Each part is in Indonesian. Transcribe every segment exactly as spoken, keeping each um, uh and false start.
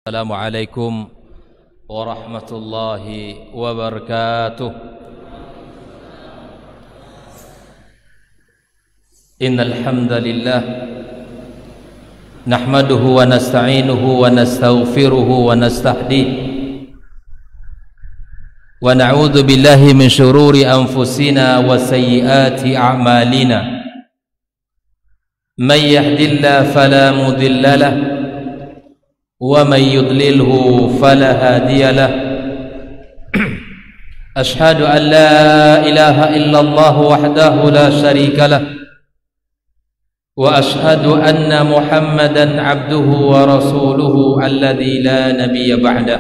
Assalamualaikum warahmatullahi wabarakatuh. Innal hamdalillah nahmaduhu wa nasta'inuhu wa nastaghfiruhu wa nastahdihi wa na'udzu billahi min shururi anfusina wa sayyiati a'malina. May yahdihillahu fala mudilla lahu ومن يضلله فلا هادي له. أشهد أن لا إله إلا الله وحده لا شريك له وأشهد أن محمدا عبده ورسوله الذي لا نبي بعده.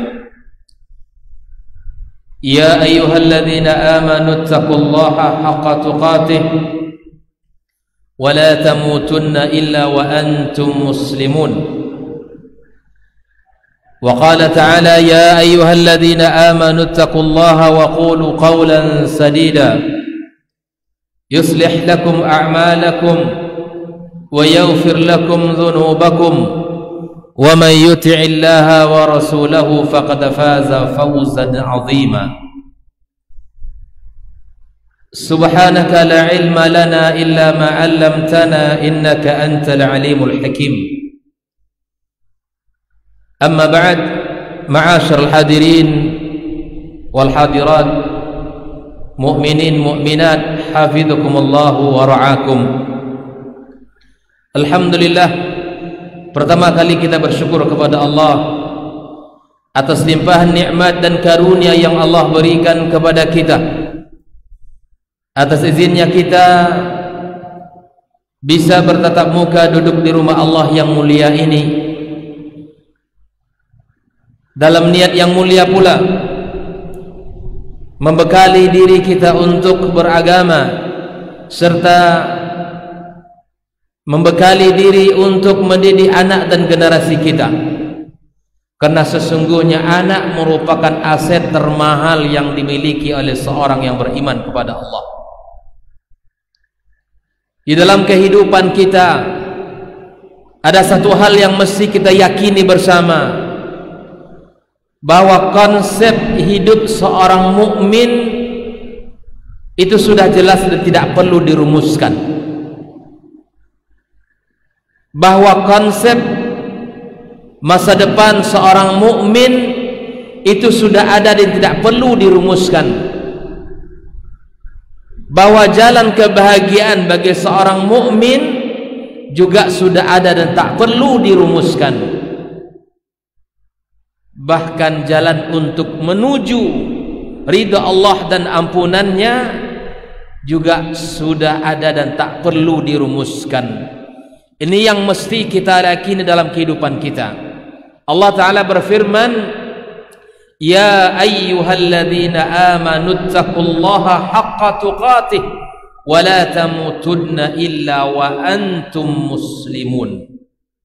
يا أيها الذين آمنوا اتقوا الله حق تقاته ولا تموتن إلا وأنتم مسلمون. وقال تعالى يا أيها الذين آمنوا اتقوا الله وقولوا قولا سديدا يصلح لكم أعمالكم ويغفر لكم ذنوبكم ومن يطع الله ورسوله فقد فاز فوزا عظيما. سبحانك لا علم لنا إلا ما علمتنا إنك أنت العليم الحكيم. Amma ba'd, ma'asyiral hadirin wal hadirat, mu'minin mu'minat, hafizakumullah wa ra'akum. Alhamdulillah, pertama kali kita bersyukur kepada Allah atas limpahan nikmat dan karunia yang Allah berikan kepada kita. Atas izinnya kita bisa bertatap muka duduk di rumah Allah yang mulia ini, dalam niat yang mulia pula membekali diri kita untuk beragama serta membekali diri untuk mendidik anak dan generasi kita, karena sesungguhnya anak merupakan aset termahal yang dimiliki oleh seorang yang beriman kepada Allah. Di dalam kehidupan kita ada satu hal yang mesti kita yakini bersama, bahwa konsep hidup seorang mukmin itu sudah jelas dan tidak perlu dirumuskan. Bahwa konsep masa depan seorang mukmin itu sudah ada dan tidak perlu dirumuskan. Bahwa jalan kebahagiaan bagi seorang mukmin juga sudah ada dan tak perlu dirumuskan. Bahkan jalan untuk menuju ridha Allah dan ampunannya juga sudah ada dan tak perlu dirumuskan. Ini yang mesti kita yakini dalam kehidupan kita. Allah Ta'ala berfirman, ya ayyuhalladzina amanu taqullaha haqqa tuqatih wa la tamutunna illa wa antum muslimun.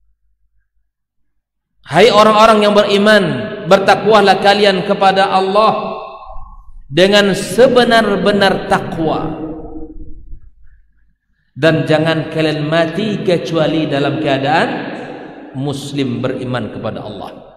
Hai orang-orang yang beriman, bertakwalah kalian kepada Allah dengan sebenar-benar takwa, dan jangan kalian mati kecuali dalam keadaan muslim, beriman kepada Allah.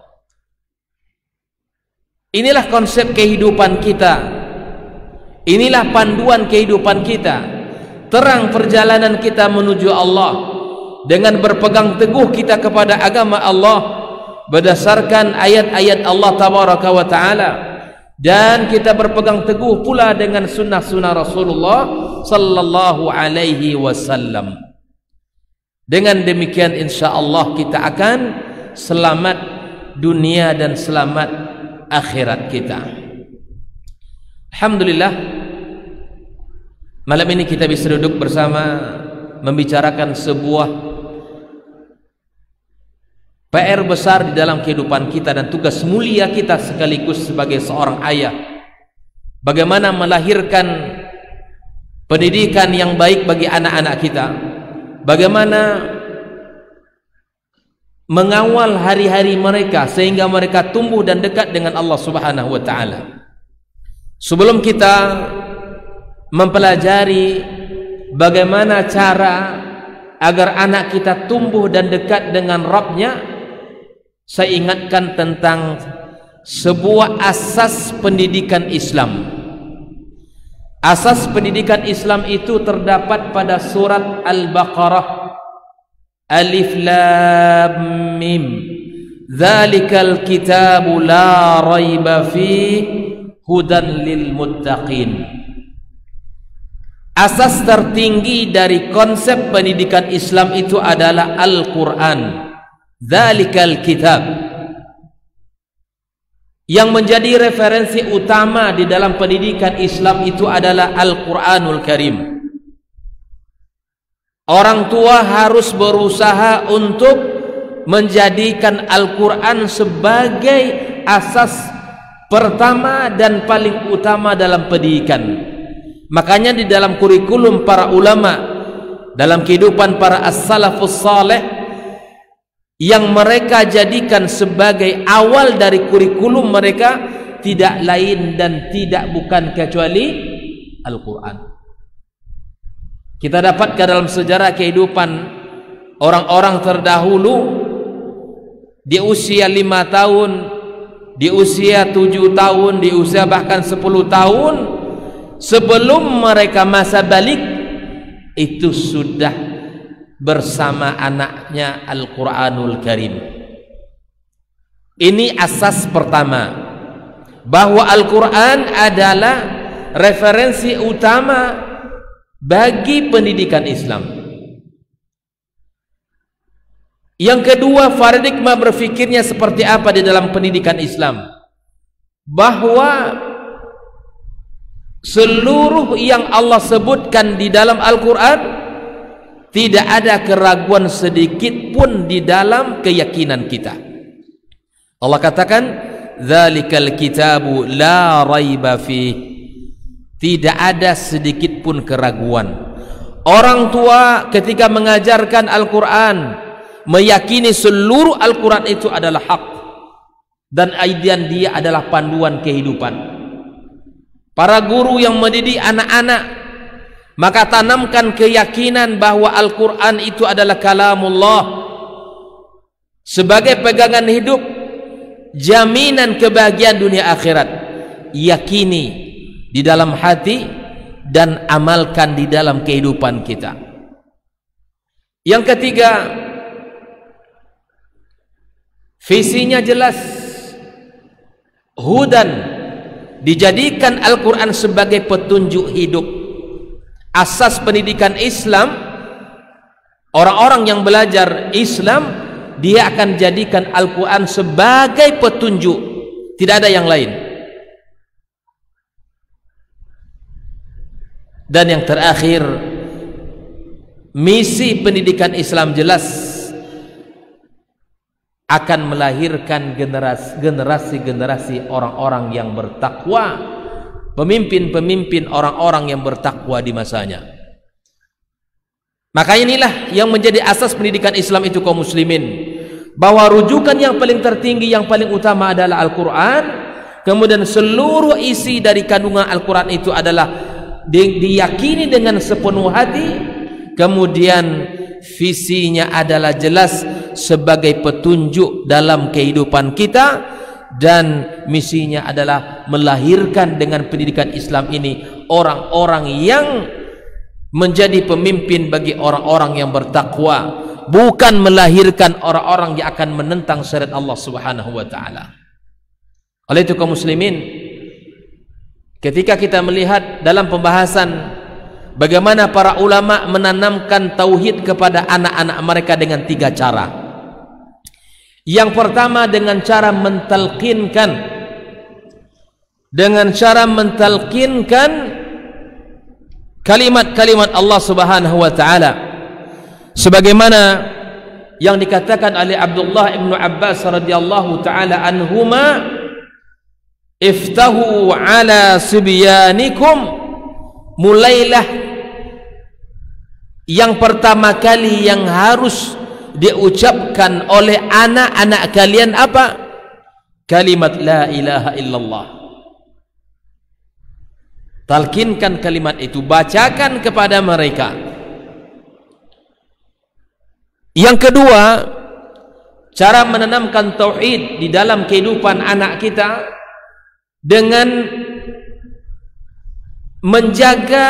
Inilah konsep kehidupan kita, inilah panduan kehidupan kita, terang perjalanan kita menuju Allah dengan berpegang teguh kita kepada agama Allah berdasarkan ayat-ayat Allah Tabaraka wa Ta'ala, dan kita berpegang teguh pula dengan sunnah-sunnah Rasulullah Sallallahu Alaihi Wasallam. Dengan demikian insyaallah kita akan selamat dunia dan selamat akhirat kita. Alhamdulillah, malam ini kita bisa duduk bersama membicarakan sebuah P R besar di dalam kehidupan kita dan tugas mulia kita sekaligus sebagai seorang ayah. Bagaimana melahirkan pendidikan yang baik bagi anak-anak kita, bagaimana mengawal hari-hari mereka sehingga mereka tumbuh dan dekat dengan Allah Subhanahu wa Ta'ala. Sebelum kita mempelajari bagaimana cara agar anak kita tumbuh dan dekat dengan Rabb-Nya, saya ingatkan tentang sebuah asas pendidikan Islam. Asas pendidikan Islam itu terdapat pada surat Al-Baqarah. Alif Lam Mim. Dzalikal kitabu la raiba fi hudan lil muttaqin. Asas tertinggi dari konsep pendidikan Islam itu adalah Al-Quran. Dzalikal kitab. Yang menjadi referensi utama di dalam pendidikan Islam itu adalah Al-Quranul Karim. Orang tua harus berusaha untuk menjadikan Al-Quran sebagai asas pertama dan paling utama dalam pendidikan. Makanya di dalam kurikulum para ulama, dalam kehidupan para as-salafus saleh, yang mereka jadikan sebagai awal dari kurikulum mereka tidak lain dan tidak bukan kecuali Al-Quran. Kita dapatkan dalam sejarah kehidupan orang-orang terdahulu, di usia lima tahun, di usia tujuh tahun, di usia bahkan sepuluh tahun, sebelum mereka masa balik, itu sudah bersama anaknya Al-Quranul Karim. Ini asas pertama, bahwa Al-Quran adalah referensi utama bagi pendidikan Islam. Yang kedua, paradigma berfikirnya seperti apa di dalam pendidikan Islam? Bahwa seluruh yang Allah sebutkan di dalam Al-Quran tidak ada keraguan sedikit pun di dalam keyakinan kita. Allah katakan, "Dzalikal kitabu la raiba fi." Tidak ada sedikit pun keraguan. Orang tua ketika mengajarkan Al-Quran meyakini seluruh Al-Quran itu adalah hak dan aidian dia adalah panduan kehidupan. Para guru yang mendidik anak-anak, maka tanamkan keyakinan bahwa Al-Quran itu adalah kalamullah sebagai pegangan hidup, jaminan kebahagiaan dunia akhirat. Yakini di dalam hati dan amalkan di dalam kehidupan kita. Yang ketiga, visinya jelas. Hudan, dijadikan Al-Quran sebagai petunjuk hidup. Asas pendidikan Islam, orang-orang yang belajar Islam, dia akan jadikan Al-Quran sebagai petunjuk, tidak ada yang lain. Dan yang terakhir, misi pendidikan Islam jelas, akan melahirkan generasi-generasi orang-orang yang bertakwa, pemimpin-pemimpin orang-orang yang bertakwa di masanya. Maka inilah yang menjadi asas pendidikan Islam itu, kaum muslimin, bahwa rujukan yang paling tertinggi, yang paling utama adalah Al-Quran. Kemudian seluruh isi dari kandungan Al-Quran itu adalah di, diyakini dengan sepenuh hati. Kemudian visinya adalah jelas sebagai petunjuk dalam kehidupan kita, dan misinya adalah melahirkan dengan pendidikan Islam ini orang-orang yang menjadi pemimpin bagi orang-orang yang bertakwa, bukan melahirkan orang-orang yang akan menentang syariat Allah Subhanahu wa taala. Oleh itu, kaum muslimin, ketika kita melihat dalam pembahasan bagaimana para ulama menanamkan tauhid kepada anak-anak mereka dengan tiga cara. Yang pertama dengan cara mentalkinkan, dengan cara mentalkinkan kalimat-kalimat Allah Subhanahu wa taala, sebagaimana yang dikatakan oleh Abdullah ibnu Abbas radhiyallahu taala anhuma, iftahu ala sibyanikum, mulailah yang pertama kali yang harus diucapkan oleh anak-anak kalian apa? Kalimat la ilaha illallah. Talkinkan kalimat itu, bacakan kepada mereka. Yang kedua, cara menanamkan tauhid di dalam kehidupan anak kita dengan menjaga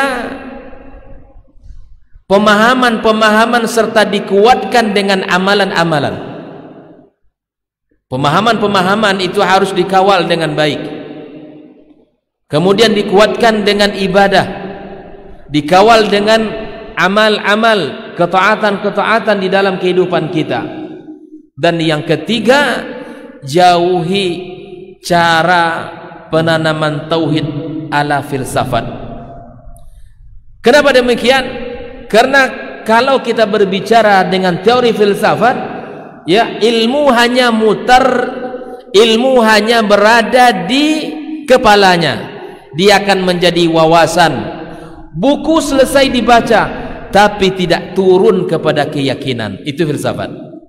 pemahaman-pemahaman serta dikuatkan dengan amalan-amalan. Pemahaman-pemahaman itu harus dikawal dengan baik, kemudian dikuatkan dengan ibadah, dikawal dengan amal-amal, ketaatan-ketaatan di dalam kehidupan kita. Dan yang ketiga, jauhi cara penanaman tauhid ala filsafat. Kenapa demikian? Karena kalau kita berbicara dengan teori filsafat, ya, ilmu hanya mutar, ilmu hanya berada di kepalanya. Dia akan menjadi wawasan. Buku selesai dibaca, tapi tidak turun kepada keyakinan. Itu filsafat.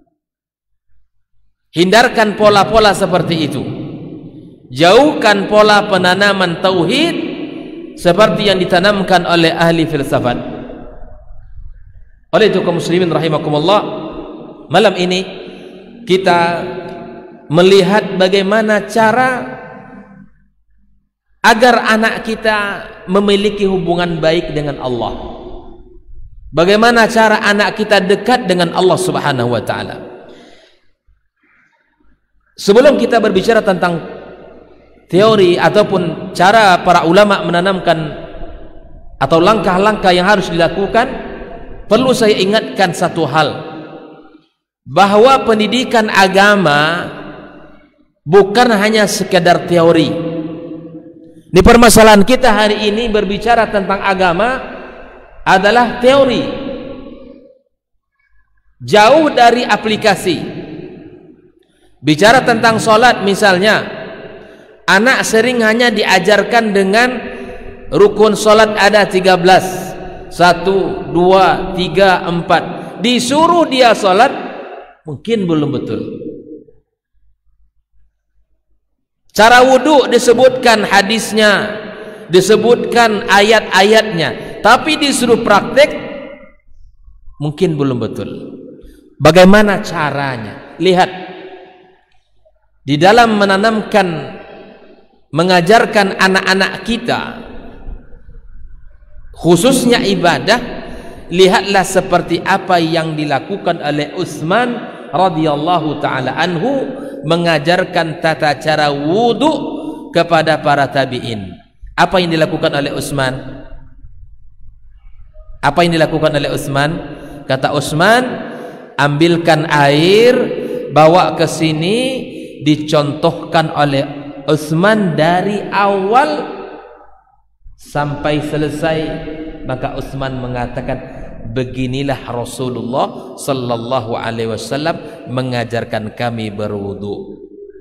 Hindarkan pola-pola seperti itu. Jauhkan pola penanaman tauhid seperti yang ditanamkan oleh ahli filsafat. Oleh itu kaum muslimin rahimakumullah, malam ini kita melihat bagaimana cara agar anak kita memiliki hubungan baik dengan Allah. Bagaimana cara anak kita dekat dengan Allah Subhanahu wa taala. Sebelum kita berbicara tentang teori ataupun cara para ulama menanamkan atau langkah-langkah yang harus dilakukan, perlu saya ingatkan satu hal, bahwa pendidikan agama bukan hanya sekedar teori. Di permasalahan kita hari ini berbicara tentang agama adalah teori, jauh dari aplikasi. Bicara tentang sholat misalnya, anak sering hanya diajarkan dengan rukun sholat ada tiga belas, satu, dua, tiga, empat. Disuruh dia sholat, mungkin belum betul. Cara wudhu disebutkan hadisnya, disebutkan ayat-ayatnya, tapi disuruh praktek mungkin belum betul. Bagaimana caranya? Lihat, di dalam menanamkan, mengajarkan anak-anak kita khususnya ibadah, lihatlah seperti apa yang dilakukan oleh Utsman radhiyallahu taala anhu, mengajarkan tata cara wudu kepada para tabi'in. Apa yang dilakukan oleh Utsman? Apa yang dilakukan oleh Utsman? Kata Utsman, ambilkan air, bawa ke sini. Dicontohkan oleh Utsman dari awal sampai selesai. Maka Utsman mengatakan, beginilah Rasulullah sallallahu alaihi wasallam mengajarkan kami berwudu.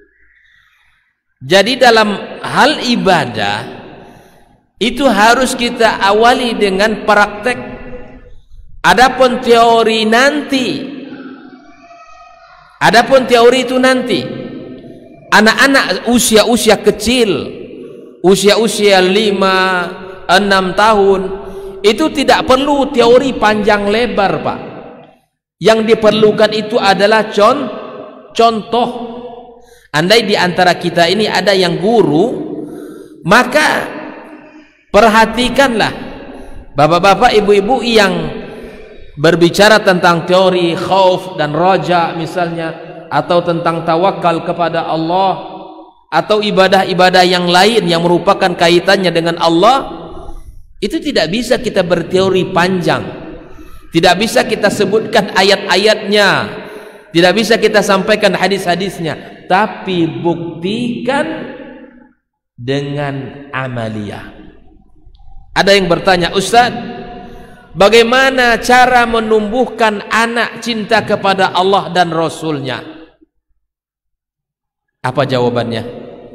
Jadi dalam hal ibadah itu harus kita awali dengan praktek. Adapun teori nanti, adapun teori itu nanti. Anak-anak usia-usia kecil, usia-usia lima, enam tahun, itu tidak perlu teori panjang lebar, Pak. Yang diperlukan itu adalah con contoh. Andai di antara kita ini ada yang guru, maka perhatikanlah bapak-bapak, ibu-ibu yang berbicara tentang teori khauf dan raja misalnya, atau tentang tawakal kepada Allah, atau ibadah-ibadah yang lain yang merupakan kaitannya dengan Allah. Itu tidak bisa kita berteori panjang, tidak bisa kita sebutkan ayat-ayatnya, tidak bisa kita sampaikan hadis-hadisnya, tapi buktikan dengan amaliyah. Ada yang bertanya, Ustaz, bagaimana cara menumbuhkan anak cinta kepada Allah dan Rasulnya? Apa jawabannya?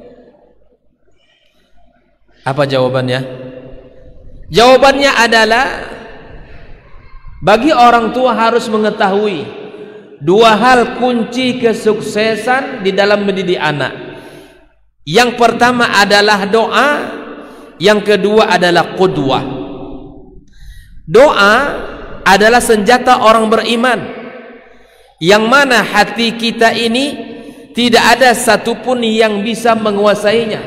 Apa jawabannya? Jawabannya adalah, bagi orang tua harus mengetahui dua hal kunci kesuksesan di dalam mendidik anak. Yang pertama adalah doa, yang kedua adalah qudwah. Doa adalah senjata orang beriman. yang mana hati kita ini tidak ada satupun yang bisa menguasainya.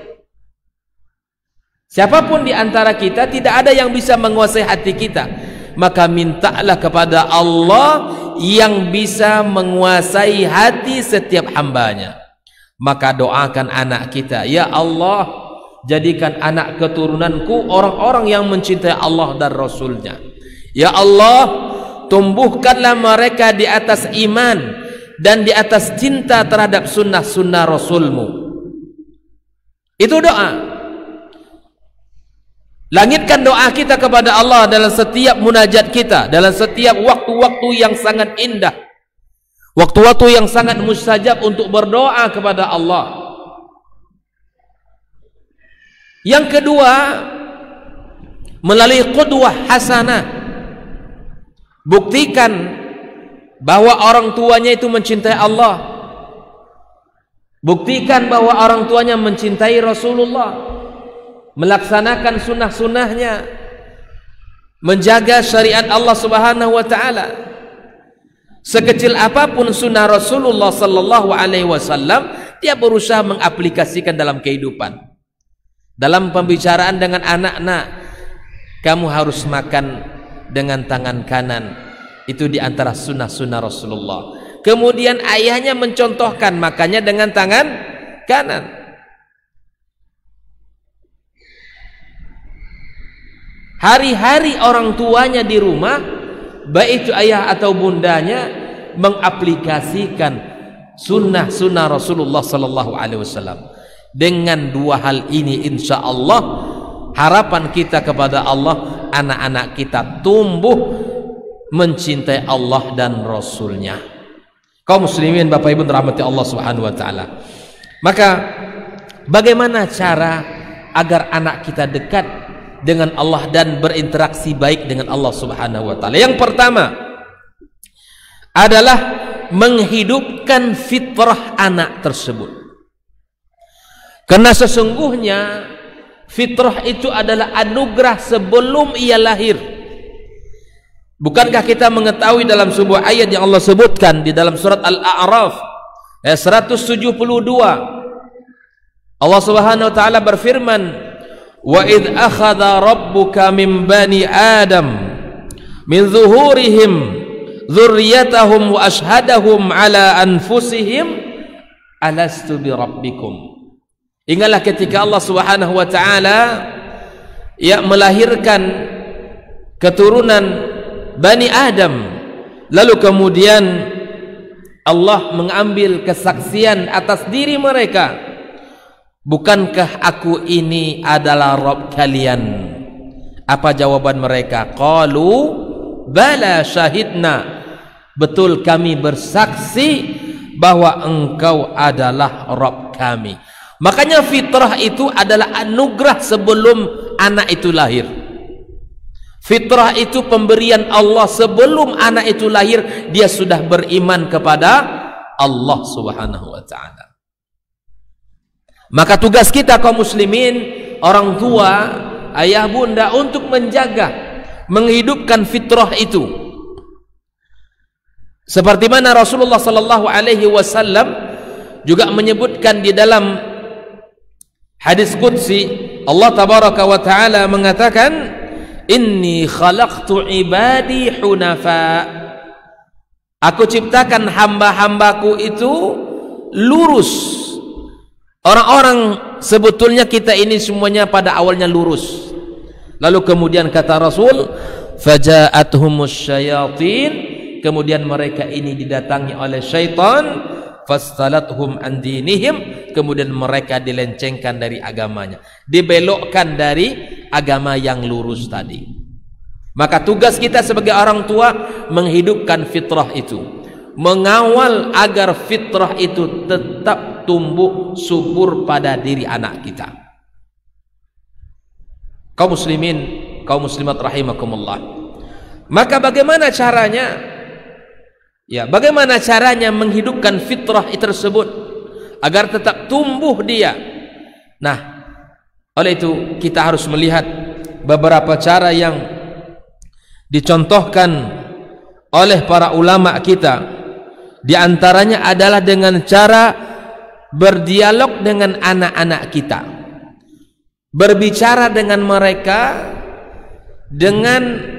Siapapun di antara kita tidak ada yang bisa menguasai hati kita. Maka mintalah kepada Allah yang bisa menguasai hati setiap hambanya. Maka doakan anak kita, ya Allah, jadikan anak keturunanku orang-orang yang mencintai Allah dan Rasulnya. Ya Allah, tumbuhkanlah mereka di atas iman dan di atas cinta terhadap sunnah-sunnah Rasulmu. Itu doa. Langitkan doa kita kepada Allah dalam setiap munajat kita, dalam setiap waktu-waktu yang sangat indah, waktu-waktu yang sangat mustajab untuk berdoa kepada Allah. Yang kedua, melalui qudwah hasanah, buktikan bahwa orang tuanya itu mencintai Allah, buktikan bahwa orang tuanya mencintai Rasulullah, melaksanakan sunnah-sunnahnya, menjaga syariat Allah Subhanahu wa ta'ala. Sekecil apapun sunnah Rasulullah sallallahu alaihi wasallam, dia berusaha mengaplikasikan dalam kehidupan. Dalam pembicaraan dengan anak, nak, kamu harus makan dengan tangan kanan. Itu di antara sunnah-sunnah Rasulullah. Kemudian ayahnya mencontohkan makannya dengan tangan kanan. Hari-hari orang tuanya di rumah, baik itu ayah atau bundanya, mengaplikasikan sunnah-sunnah Rasulullah sallallahu alaihi wasallam. Dengan dua hal ini, insya Allah, harapan kita kepada Allah, anak-anak kita tumbuh mencintai Allah dan Rasulnya. Kaum muslimin, Bapak Ibu dirahmati Allah Subhanahu wa ta'ala. Maka bagaimana cara agar anak kita dekat dengan Allah dan berinteraksi baik dengan Allah Subhanahu wa ta'ala? Yang pertama adalah menghidupkan fitrah anak tersebut. Karena sesungguhnya fitrah itu adalah anugerah sebelum ia lahir. Bukankah kita mengetahui dalam sebuah ayat yang Allah sebutkan di dalam surat Al-A'raf ayat seratus tujuh puluh dua, Allah Subhanahu wa ta'ala berfirman, wa idh akhadha rabbuka min bani adam min zuhurihim dzurriyyatahum wa ashhadahum ala anfusihim alastu bi rabbikum. Ingatlah ketika Allah Subhanahu wa ta'ala ya melahirkan keturunan Bani Adam, lalu kemudian Allah mengambil kesaksian atas diri mereka, bukankah aku ini adalah Rabb kalian? Apa jawaban mereka? Qalu bala syahidna, betul kami bersaksi bahwa engkau adalah Rabb kami. Makanya fitrah itu adalah anugerah sebelum anak itu lahir. Fitrah itu pemberian Allah sebelum anak itu lahir, dia sudah beriman kepada Allah Subhanahu wa ta'ala. Maka tugas kita kaum muslimin, orang tua, ayah bunda, untuk menjaga, menghidupkan fitrah itu. Seperti mana Rasulullah sallallahu alaihi wasallam juga menyebutkan di dalam hadis qudsi, Allah tabaraka wa taala mengatakan, inni khalaqtu ibadi hunafa, aku ciptakan hamba-hambaku itu lurus. Orang-orang sebetulnya kita ini semuanya pada awalnya lurus. Lalu kemudian kata Rasul, faja'athumus syayatin, kemudian mereka ini didatangi oleh syaitan, fastalathum an dinihim, kemudian mereka dilencengkan dari agamanya, dibelokkan dari agama yang lurus tadi. Maka tugas kita sebagai orang tua menghidupkan fitrah itu, mengawal agar fitrah itu tetap tumbuh subur pada diri anak kita. Kaum muslimin, kaum muslimat rahimakumullah. Maka bagaimana caranya? Ya, bagaimana caranya menghidupkan fitrah tersebut agar tetap tumbuh dia? Nah, oleh itu kita harus melihat beberapa cara yang dicontohkan oleh para ulama kita Di antaranya adalah dengan cara berdialog dengan anak-anak kita, berbicara dengan mereka dengan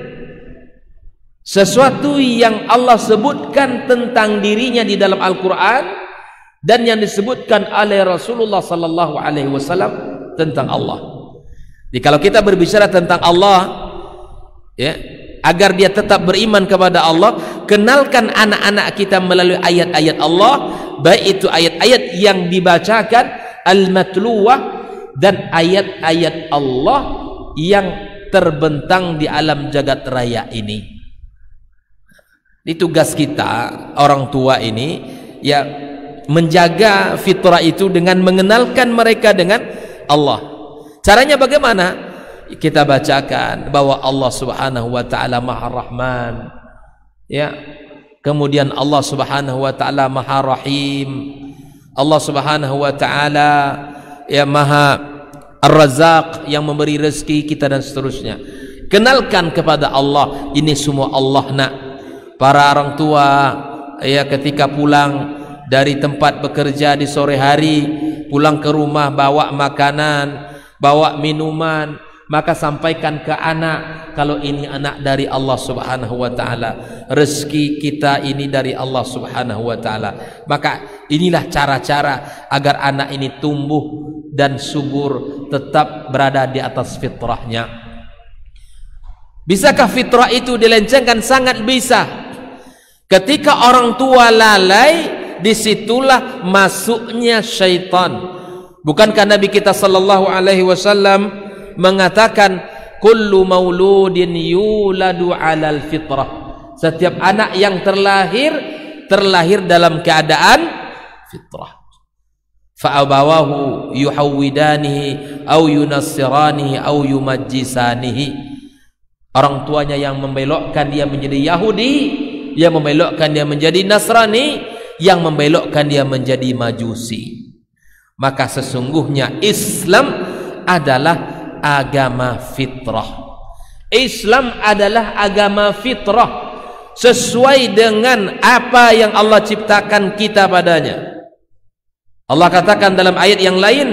sesuatu yang Allah sebutkan tentang dirinya di dalam Al-Quran dan yang disebutkan oleh Rasulullah sallallahu alaihi wasallam tentang Allah. Jadi kalau kita berbicara tentang Allah, ya, agar dia tetap beriman kepada Allah, kenalkan anak-anak kita melalui ayat-ayat Allah, baik itu ayat-ayat yang dibacakan al-matluwah dan ayat-ayat Allah yang terbentang di alam jagat raya ini. Ini tugas kita orang tua ini, ya, menjaga fitrah itu dengan mengenalkan mereka dengan Allah. Caranya bagaimana? Kita bacakan bahwa Allah Subhanahu wa taala Maha Rahman, ya. Kemudian Allah Subhanahu wa taala Maha Rahim. Allah Subhanahu wa taala, ya, Maha Ar-Razzaq, yang memberi rezeki kita dan seterusnya. Kenalkan kepada Allah, ini semua Allah nak. Para orang tua, ya, ketika pulang dari tempat bekerja di sore hari, pulang ke rumah bawa makanan, bawa minuman, maka sampaikan ke anak kalau ini anak dari Allah Subhanahu wa taala, rezeki kita ini dari Allah Subhanahu wa taala. Maka inilah cara-cara agar anak ini tumbuh dan subur, tetap berada di atas fitrahnya. Bisakah fitrah itu dilencengkan? Sangat bisa. Ketika orang tua lalai, disitulah masuknya syaitan. Bukankah Nabi kita sallallahu alaihi wasallam mengatakan kullu mauludin yuladu alal fitrah, setiap anak yang terlahir terlahir dalam keadaan fitrah. Fa abawahu yuhawwidanihi au yunassiranihi au yumajjisanihi. Orang tuanya yang membelokkan dia menjadi Yahudi, yang membelokkan dia menjadi Nasrani, yang membelokkan dia menjadi Majusi. Maka sesungguhnya Islam adalah agama fitrah. Islam adalah agama fitrah, sesuai dengan apa yang Allah ciptakan kita padanya. Allah katakan dalam ayat yang lain,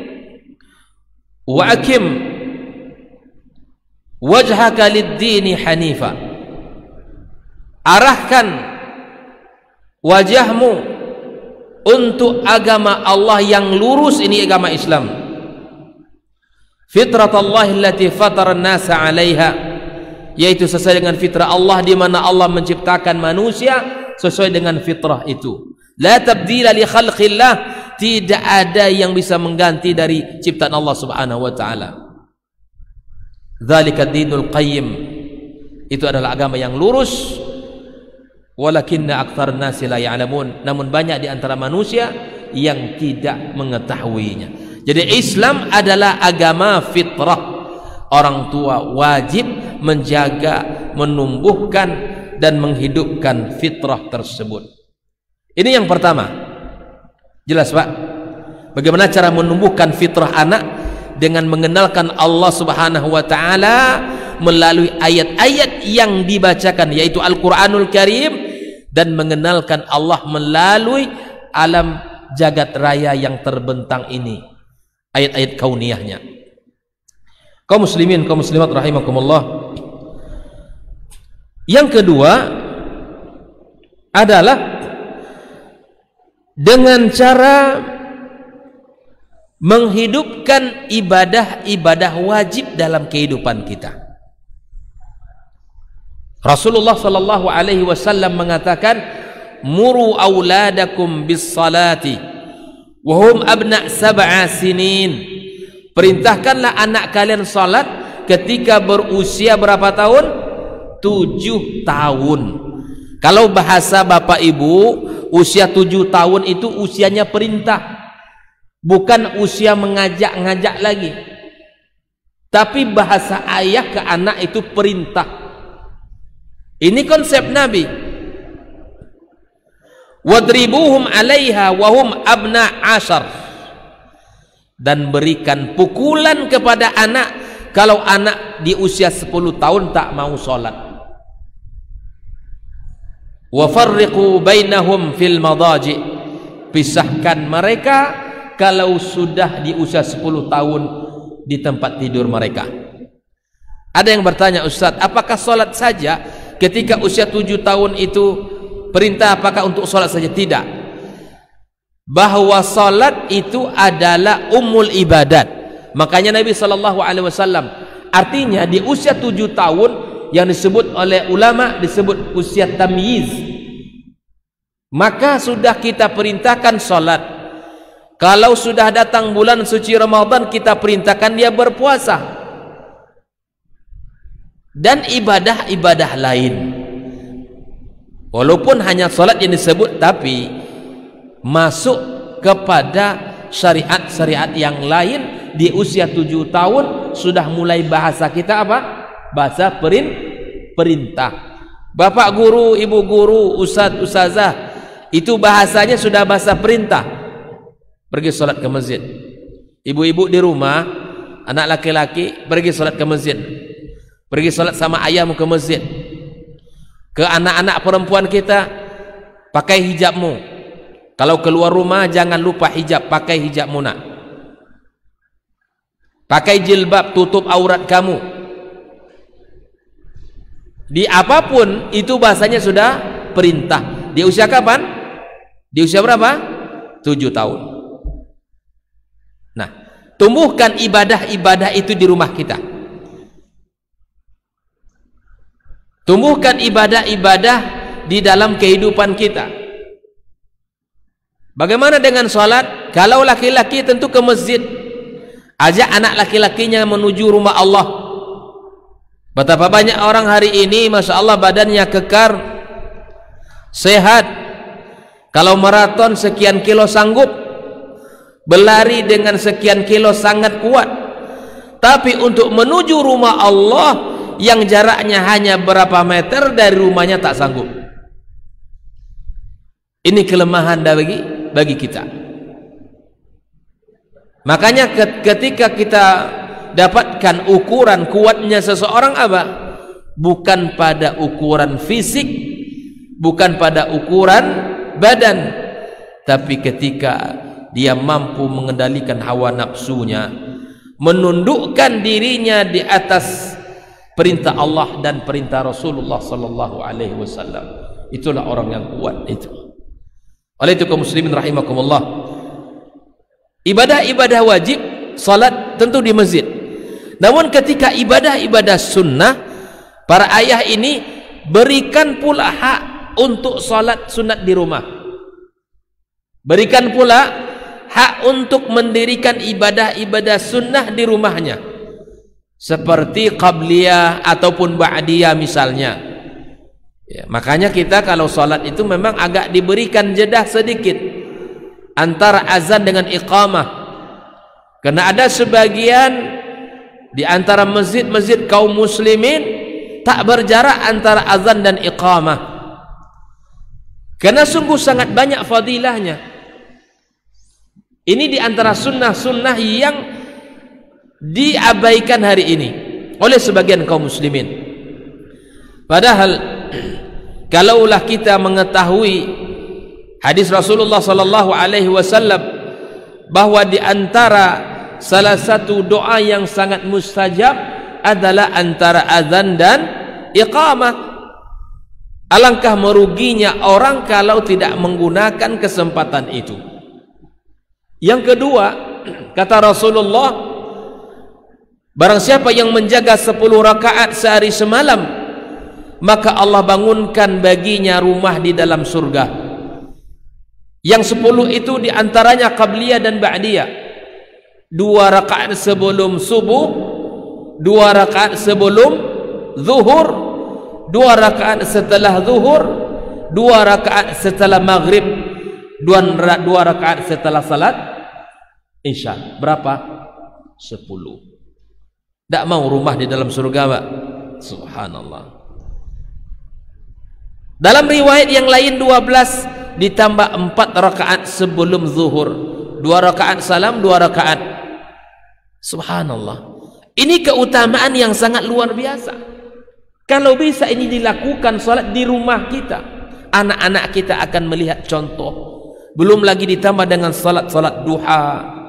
wa akim wajhaka lid-dini hanifa, arahkan wajahmu untuk agama Allah yang lurus. Ini agama Islam. Fitratallahi allati fatara an-nasa 'alaiha, yaitu sesuai dengan fitrah Allah, di mana Allah menciptakan manusia sesuai dengan fitrah itu. La tabdila li khalqillah, tidak ada yang bisa mengganti dari ciptaan Allah Subhanahu wa taala. Dzalika dinul qayyim, itu adalah agama yang lurus. Walakinna aktsarun nasi la ya'lamun, namun banyak di antara manusia yang tidak mengetahuinya. Jadi Islam adalah agama fitrah. Orang tua wajib menjaga, menumbuhkan dan menghidupkan fitrah tersebut. Ini yang pertama. Jelas, Pak? Bagaimana cara menumbuhkan fitrah anak? Dengan mengenalkan Allah Subhanahu wa taala melalui ayat-ayat yang dibacakan, yaitu Al-Qur'anul Karim, dan mengenalkan Allah melalui alam jagat raya yang terbentang ini, ayat-ayat kauniyahnya. Kaum muslimin, kaum muslimat rahimakumullah. Yang kedua adalah dengan cara menghidupkan ibadah-ibadah wajib dalam kehidupan kita. Rasulullah sallallahu alaihi wasallam mengatakan, muru auladakum bis salati wa hum abna sab'a sinin. Perintahkanlah anak kalian salat ketika berusia berapa tahun? Tujuh tahun. Kalau bahasa bapak ibu, usia tujuh tahun itu usianya perintah, bukan usia mengajak-ngajak lagi. Tapi bahasa ayah ke anak itu perintah. Ini konsep Nabi. Wadribuhum 'alaiha wa hum abna ashar. Dan berikan pukulan kepada anak kalau anak di usia sepuluh tahun tak mau sholat. wa farriqu bainahum fil madaji, pisahkan mereka kalau sudah di usia sepuluh tahun di tempat tidur mereka. Ada yang bertanya, Ustaz, apakah solat saja ketika usia tujuh tahun itu perintah, apakah untuk solat saja? Tidak. Bahwa solat itu adalah ummul ibadat. Makanya Nabi sallallahu alaihi wasallam, artinya di usia tujuh tahun yang disebut oleh ulama disebut usia tamyiz, maka sudah kita perintahkan solat. Kalau sudah datang bulan suci Ramadan, kita perintahkan dia berpuasa dan ibadah-ibadah lain. Walaupun hanya solat yang disebut, tapi masuk kepada syariat-syariat yang lain. Di usia tujuh tahun sudah mulai bahasa kita apa? Bahasa perin perintah. Bapak guru, ibu guru, ustaz, ustazah, itu bahasanya sudah bahasa perintah. Pergi solat ke masjid. Ibu-ibu di rumah, anak laki-laki pergi solat ke masjid. Pergi solat sama ayahmu ke masjid. Ke anak-anak perempuan kita, pakai hijabmu. Kalau keluar rumah jangan lupa hijab, pakai hijabmu nak. Pakai jilbab, tutup aurat kamu. Di apapun itu bahasanya sudah perintah. Di usia kapan? Di usia berapa? Tujuh tahun. Nah, tumbuhkan ibadah-ibadah itu di rumah kita. Tumbuhkan ibadah-ibadah di dalam kehidupan kita. Bagaimana dengan sholat? Kalau laki-laki tentu ke masjid, ajak anak laki-lakinya menuju rumah Allah. Betapa banyak orang hari ini, masya Allah, badannya kekar, sehat. Kalau maraton sekian kilo sanggup, berlari dengan sekian kilo sangat kuat. Tapi untuk menuju rumah Allah yang jaraknya hanya berapa meter dari rumahnya tak sanggup. Ini kelemahan bagi bagi kita. Makanya ketika kita dapatkan ukuran kuatnya seseorang apa? Bukan pada ukuran fisik, bukan pada ukuran badan, tapi ketika dia mampu mengendalikan hawa nafsunya, menundukkan dirinya di atas perintah Allah dan perintah Rasulullah sallallahu alaihi wasallam. Itulah orang yang kuat itu. Oleh itu kaum muslimin rahimakumullah, ibadah-ibadah wajib salat tentu di masjid. Namun ketika ibadah-ibadah sunnah, para ayah ini berikan pula hak untuk salat sunat di rumah. Berikan pula hak untuk mendirikan ibadah-ibadah sunnah di rumahnya, seperti qabliyah ataupun ba'diyah misalnya. Ya, makanya kita kalau sholat itu memang agak diberikan jedah sedikit antara azan dengan iqamah, karena ada sebagian di antara masjid-masjid kaum muslimin tak berjarak antara azan dan iqamah, karena sungguh sangat banyak fadilahnya. Ini di antara sunnah-sunnah yang diabaikan hari ini oleh sebagian kaum muslimin. Padahal kalaulah kita mengetahui hadis Rasulullah sallallahu alaihi wasallam bahwa di antara salah satu doa yang sangat mustajab adalah antara azan dan iqamah, alangkah meruginya orang kalau tidak menggunakan kesempatan itu. Yang kedua, kata Rasulullah, barang siapa yang menjaga sepuluh rakaat sehari semalam, maka Allah bangunkan baginya rumah di dalam surga. Yang sepuluh itu diantaranya qabliyah dan ba'diyah. Dua rakaat sebelum subuh, dua rakaat sebelum zuhur, dua rakaat setelah zuhur, dua rakaat setelah maghrib, dua, dua rakaat setelah salat isya. Berapa? Sepuluh. Tak mau rumah di dalam surga, Pak? Subhanallah. Dalam riwayat yang lain dua belas ditambah empat rakaat sebelum zuhur, dua rakaat salam, dua rakaat. Subhanallah. Ini keutamaan yang sangat luar biasa. Kalau bisa ini dilakukan salat di rumah kita, anak-anak kita akan melihat contoh. Belum lagi ditambah dengan salat-salat duha,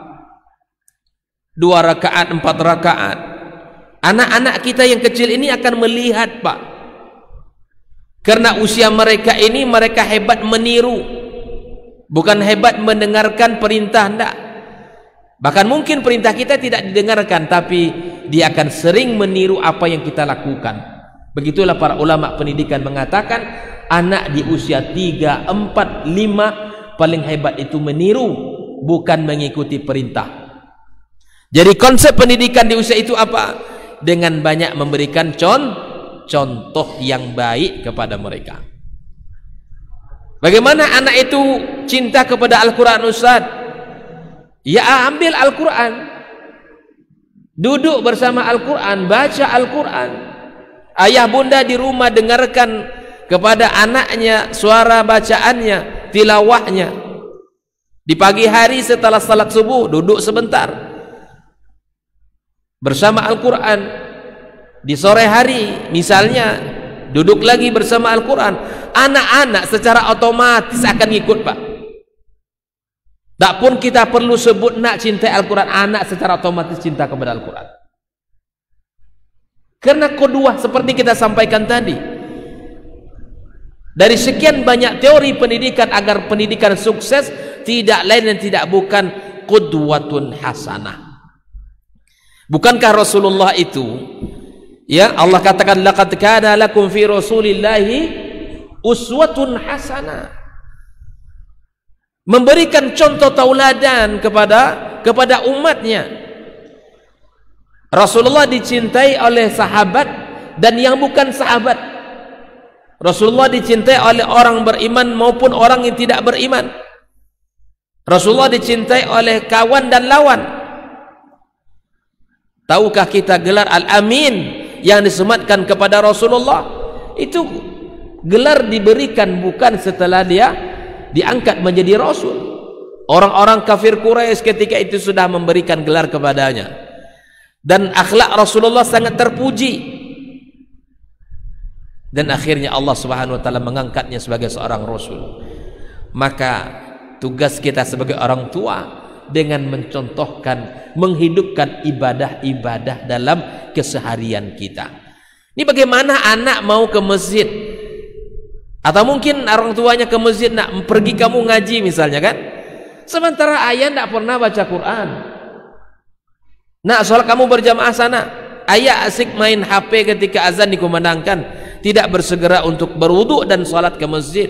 dua rakaat, empat rakaat. Anak-anak kita yang kecil ini akan melihat, Pak. Karena usia mereka ini, mereka hebat meniru, bukan hebat mendengarkan perintah, enggak. Bahkan mungkin perintah kita tidak didengarkan, tapi dia akan sering meniru apa yang kita lakukan. Begitulah para ulama pendidikan mengatakan, anak di usia tiga, empat, lima paling hebat itu meniru, bukan mengikuti perintah. Jadi konsep pendidikan di usia itu apa? Dengan banyak memberikan contoh yang baik kepada mereka. Bagaimana anak itu cinta kepada Al-Quran, Ustaz? Ya, ambil Al-Quran, duduk bersama Al-Quran, baca Al-Quran. Ayah bunda di rumah dengarkan kepada anaknya suara bacaannya, tilawahnya. Di pagi hari setelah salat subuh, duduk sebentar bersama Al-Quran. Di sore hari misalnya, duduk lagi bersama Al-Quran. Anak-anak secara otomatis akan ikut, Pak. Tak pun kita perlu sebut nak cintai Al-Quran, anak secara otomatis cinta kepada Al-Quran. Karena kedua, seperti kita sampaikan tadi, dari sekian banyak teori pendidikan agar pendidikan sukses, tidak lain dan tidak bukan qudwatun hasanah. Bukankah Rasulullah itu, ya, Allah katakan laqad kana lakum fi Rasulillahi uswatun hasanah, memberikan contoh tauladan kepada kepada umatnya. Rasulullah dicintai oleh sahabat dan yang bukan sahabat. Rasulullah dicintai oleh orang beriman maupun orang yang tidak beriman. Rasulullah dicintai oleh kawan dan lawan. Tahukah kita gelar Al-Amin yang disematkan kepada Rasulullah? Itu gelar diberikan bukan setelah dia diangkat menjadi Rasul. Orang-orang kafir Quraisy ketika itu sudah memberikan gelar kepadanya. Dan akhlak Rasulullah sangat terpuji. Dan akhirnya Allah Subhanahu wa taala mengangkatnya sebagai seorang Rasul. Maka tugas kita sebagai orang tua dengan mencontohkan, menghidupkan ibadah-ibadah dalam keseharian kita. Ini bagaimana anak mau ke masjid, atau mungkin orang tuanya ke masjid nak pergi kamu ngaji misalnya kan, sementara ayah tidak pernah baca Quran. Nak sholat kamu berjamaah sana, ayah asik main H P ketika azan dikumandangkan, tidak bersegera untuk berwudu dan sholat ke masjid.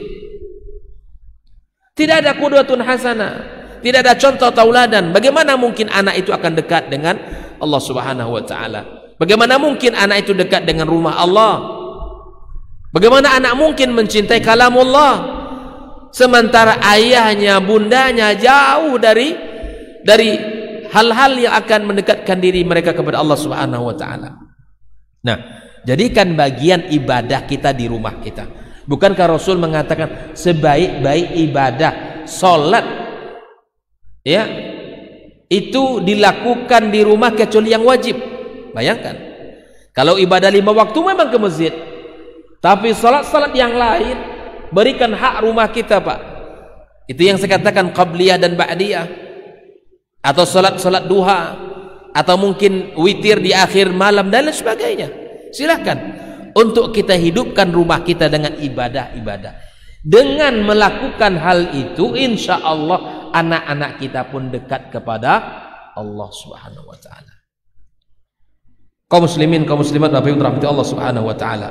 Tidak ada qudwatun hasanah, tidak ada contoh tauladan. Bagaimana mungkin anak itu akan dekat dengan Allah Subhanahu wa taala? Bagaimana mungkin anak itu dekat dengan rumah Allah? Bagaimana anak mungkin mencintai kalamullah sementara ayahnya, bundanya jauh dari dari hal-hal yang akan mendekatkan diri mereka kepada Allah Subhanahu wa taala? Nah, jadikan bagian ibadah kita di rumah kita. Bukankah Rasul mengatakan sebaik-baik ibadah salat, ya, itu dilakukan di rumah kecuali yang wajib. Bayangkan, kalau ibadah lima waktu memang ke masjid, tapi salat-salat yang lain berikan hak rumah kita, Pak. Itu yang saya katakan qabliyah dan ba'diyah, atau salat-salat duha, atau mungkin witir di akhir malam dan lain sebagainya. Silakan untuk kita hidupkan rumah kita dengan ibadah-ibadah. Dengan melakukan hal itu, insya Allah anak-anak kita pun dekat kepada Allah Subhanahu wa taala. Kaum muslimin, kaum muslimat, Bapak Ibu rahmati Allah Subhanahu wa taala.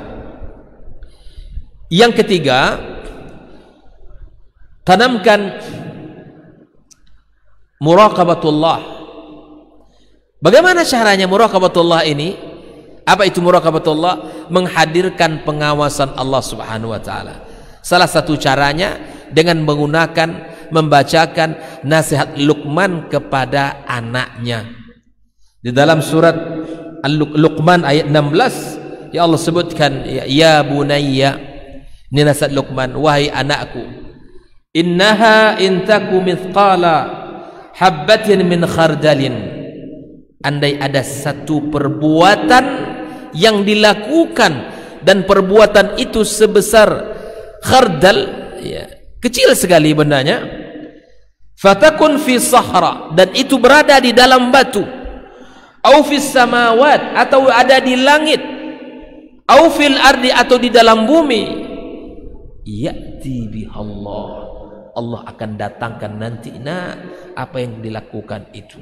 Yang ketiga, tanamkan muraqabatullah. Bagaimana caranya muraqabatullah ini? Apa itu muraqabatullah? Menghadirkan pengawasan Allah Subhanahu wa taala. Salah satu caranya dengan menggunakan, membacakan nasihat Luqman kepada anaknya. Di dalam surat Al-Luqman ayat enam belas, ya Allah sebutkan, ya bunayya, ini nasihat Luqman, wahai anakku, innaha intaku mithqala habbatin min khardalin, andai ada satu perbuatan yang dilakukan dan perbuatan itu sebesar khardal, ya, kecil sekali bendanya. Fatakun fi sahra, dan itu berada di dalam batu. Au fis samawat, atau ada di langit. Au fil ardi, atau di dalam bumi. Ya'ti bihallah, Allah akan datangkan nanti nah apa yang dilakukan itu.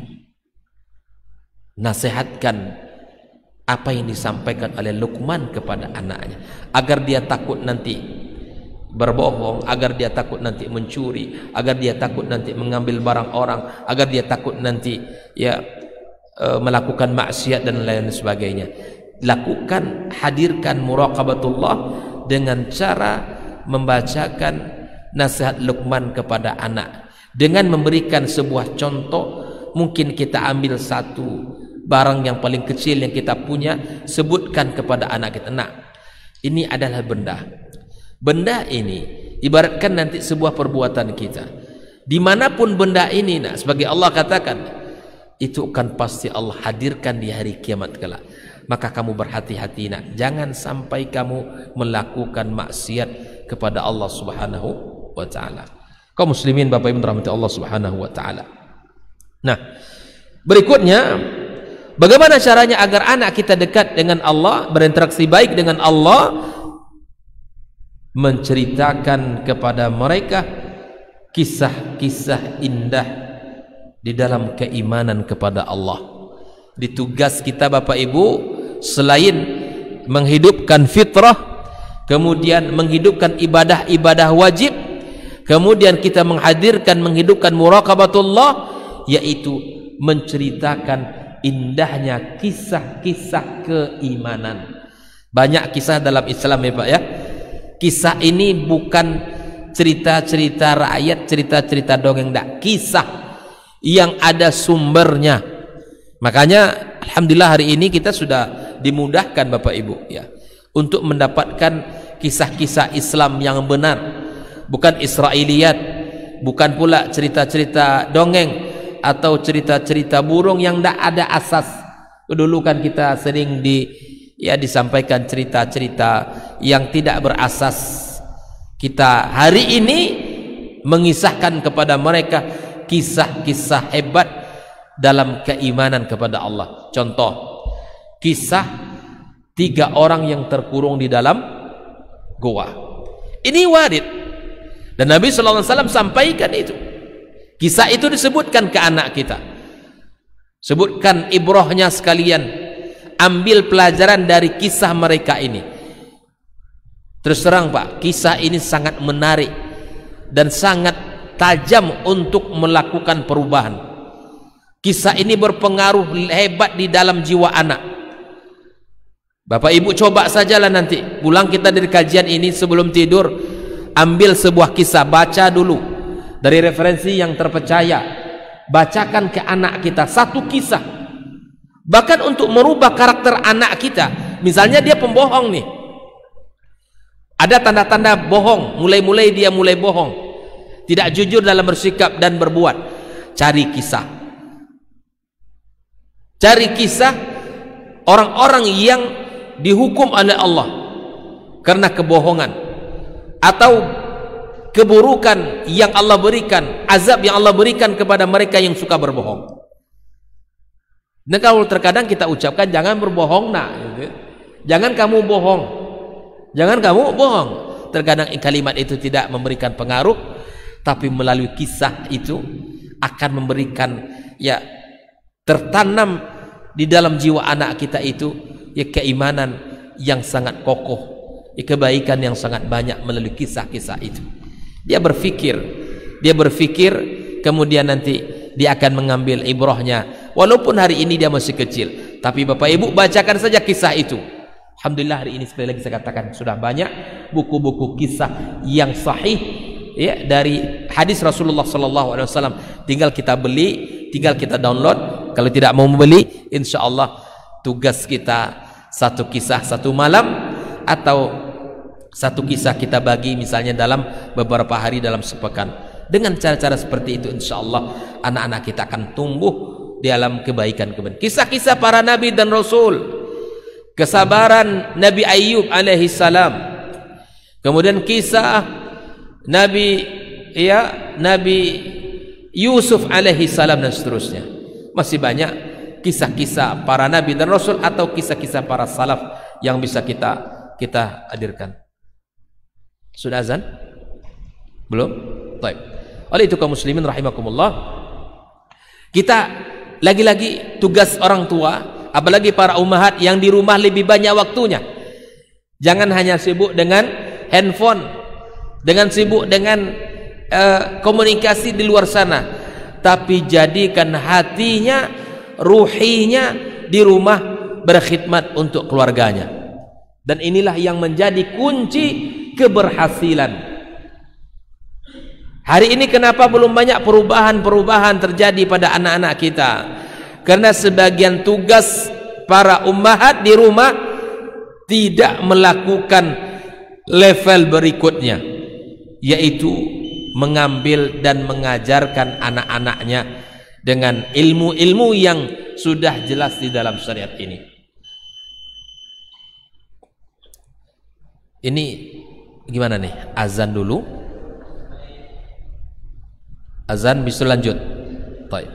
Nasihatkan apa yang disampaikan oleh Luqman kepada anaknya, agar dia takut nanti berbohong, agar dia takut nanti mencuri, agar dia takut nanti mengambil barang orang, agar dia takut nanti ya e, melakukan maksiat dan lain sebagainya. Lakukan, hadirkan muraqabatullah dengan cara membacakan nasihat Luqman kepada anak, dengan memberikan sebuah contoh. Mungkin kita ambil satu barang yang paling kecil yang kita punya, sebutkan kepada anak kita, nak, ini adalah benda. Benda ini ibaratkan nanti sebuah perbuatan kita. Dimanapun benda ini, nak, sebagai Allah katakan, itu akan pasti Allah hadirkan di hari kiamat kelak. Maka kamu berhati-hati, nak, jangan sampai kamu melakukan maksiat kepada Allah Subhanahu wa taala. Kaum muslimin Bapak Ibu rahmati Allah Subhanahu wa taala. Nah, berikutnya, bagaimana caranya agar anak kita dekat dengan Allah, berinteraksi baik dengan Allah? Menceritakan kepada mereka kisah-kisah indah di dalam keimanan kepada Allah. Ditugas kita Bapak Ibu, selain menghidupkan fitrah, kemudian menghidupkan ibadah-ibadah wajib, kemudian kita menghadirkan, menghidupkan muraqabatullah, yaitu menceritakan indahnya kisah-kisah keimanan. Banyak kisah dalam Islam ya Pak ya. Kisah ini bukan cerita-cerita rakyat, cerita-cerita dongeng, enggak. Kisah yang ada sumbernya. Makanya alhamdulillah hari ini kita sudah dimudahkan Bapak Ibu ya, untuk mendapatkan kisah-kisah Islam yang benar, bukan Israiliyat, bukan pula cerita-cerita dongeng atau cerita-cerita burung yang tidak ada asas. Dulu kan kita sering di ya disampaikan cerita-cerita yang tidak berasas. Kita hari ini mengisahkan kepada mereka kisah-kisah hebat dalam keimanan kepada Allah. Contoh, kisah tiga orang yang terkurung di dalam goa. Ini warid, dan Nabi shallallahu alaihi wasallam sampaikan itu. Kisah itu disebutkan ke anak kita. Sebutkan ibrahnya sekalian, ambil pelajaran dari kisah mereka ini. Terus terang Pak, kisah ini sangat menarik dan sangat tajam untuk melakukan perubahan. Kisah ini berpengaruh hebat di dalam jiwa anak. Bapak Ibu coba sajalah nanti pulang kita dari kajian ini, sebelum tidur ambil sebuah kisah, baca dulu dari referensi yang terpercaya, bacakan ke anak kita satu kisah, bahkan untuk merubah karakter anak kita. Misalnya dia pembohong nih, ada tanda-tanda bohong, mulai-mulai dia mulai bohong, tidak jujur dalam bersikap dan berbuat. Cari kisah, cari kisah orang-orang yang dihukum oleh Allah karena kebohongan atau keburukan yang Allah berikan, azab yang Allah berikan kepada mereka yang suka berbohong. Dan kalau terkadang kita ucapkan jangan berbohong nak, gitu. Jangan kamu bohong, jangan kamu bohong. Terkadang kalimat itu tidak memberikan pengaruh, tapi melalui kisah itu akan memberikan ya, tertanam di dalam jiwa anak kita itu ya keimanan yang sangat kokoh, ya, kebaikan yang sangat banyak melalui kisah-kisah itu. Dia berfikir, dia berfikir, kemudian nanti dia akan mengambil ibrahnya. Walaupun hari ini dia masih kecil, tapi Bapak Ibu bacakan saja kisah itu. Alhamdulillah hari ini sekali lagi saya katakan sudah banyak buku-buku kisah yang sahih ya dari hadis Rasulullah sallallahu alaihi wasallam. Tinggal kita beli, tinggal kita download. Kalau tidak mau membeli, insya Allah tugas kita satu kisah satu malam, atau satu kisah kita bagi misalnya dalam beberapa hari dalam sepekan. Dengan cara-cara seperti itu insya Allah anak-anak kita akan tumbuh di dalam kebaikan-kebaikan. Kisah-kisah para nabi dan rasul, kesabaran Nabi Ayub alaihi salam, Kemudian kisah Nabi ya Nabi Yusuf alaihi salam dan seterusnya. Masih banyak kisah-kisah para nabi dan rasul atau kisah-kisah para salaf yang bisa kita kita hadirkan. Sudah azan? Belum? Baik. Oleh itu kaum muslimin rahimakumullah, kita lagi-lagi tugas orang tua, apalagi para ummahat yang di rumah lebih banyak waktunya. Jangan hanya sibuk dengan handphone, dengan sibuk dengan Uh, komunikasi di luar sana, tapi jadikan hatinya, ruhinya di rumah berkhidmat untuk keluarganya. Dan inilah yang menjadi kunci keberhasilan. Hari ini kenapa belum banyak perubahan-perubahan terjadi pada anak-anak kita? Karena sebagian tugas para ummahat di rumah tidak melakukan level berikutnya, yaitu mengambil dan mengajarkan anak-anaknya dengan ilmu-ilmu yang sudah jelas di dalam syariat ini. Ini gimana nih? Azan dulu. Azan bisa lanjut. Baik.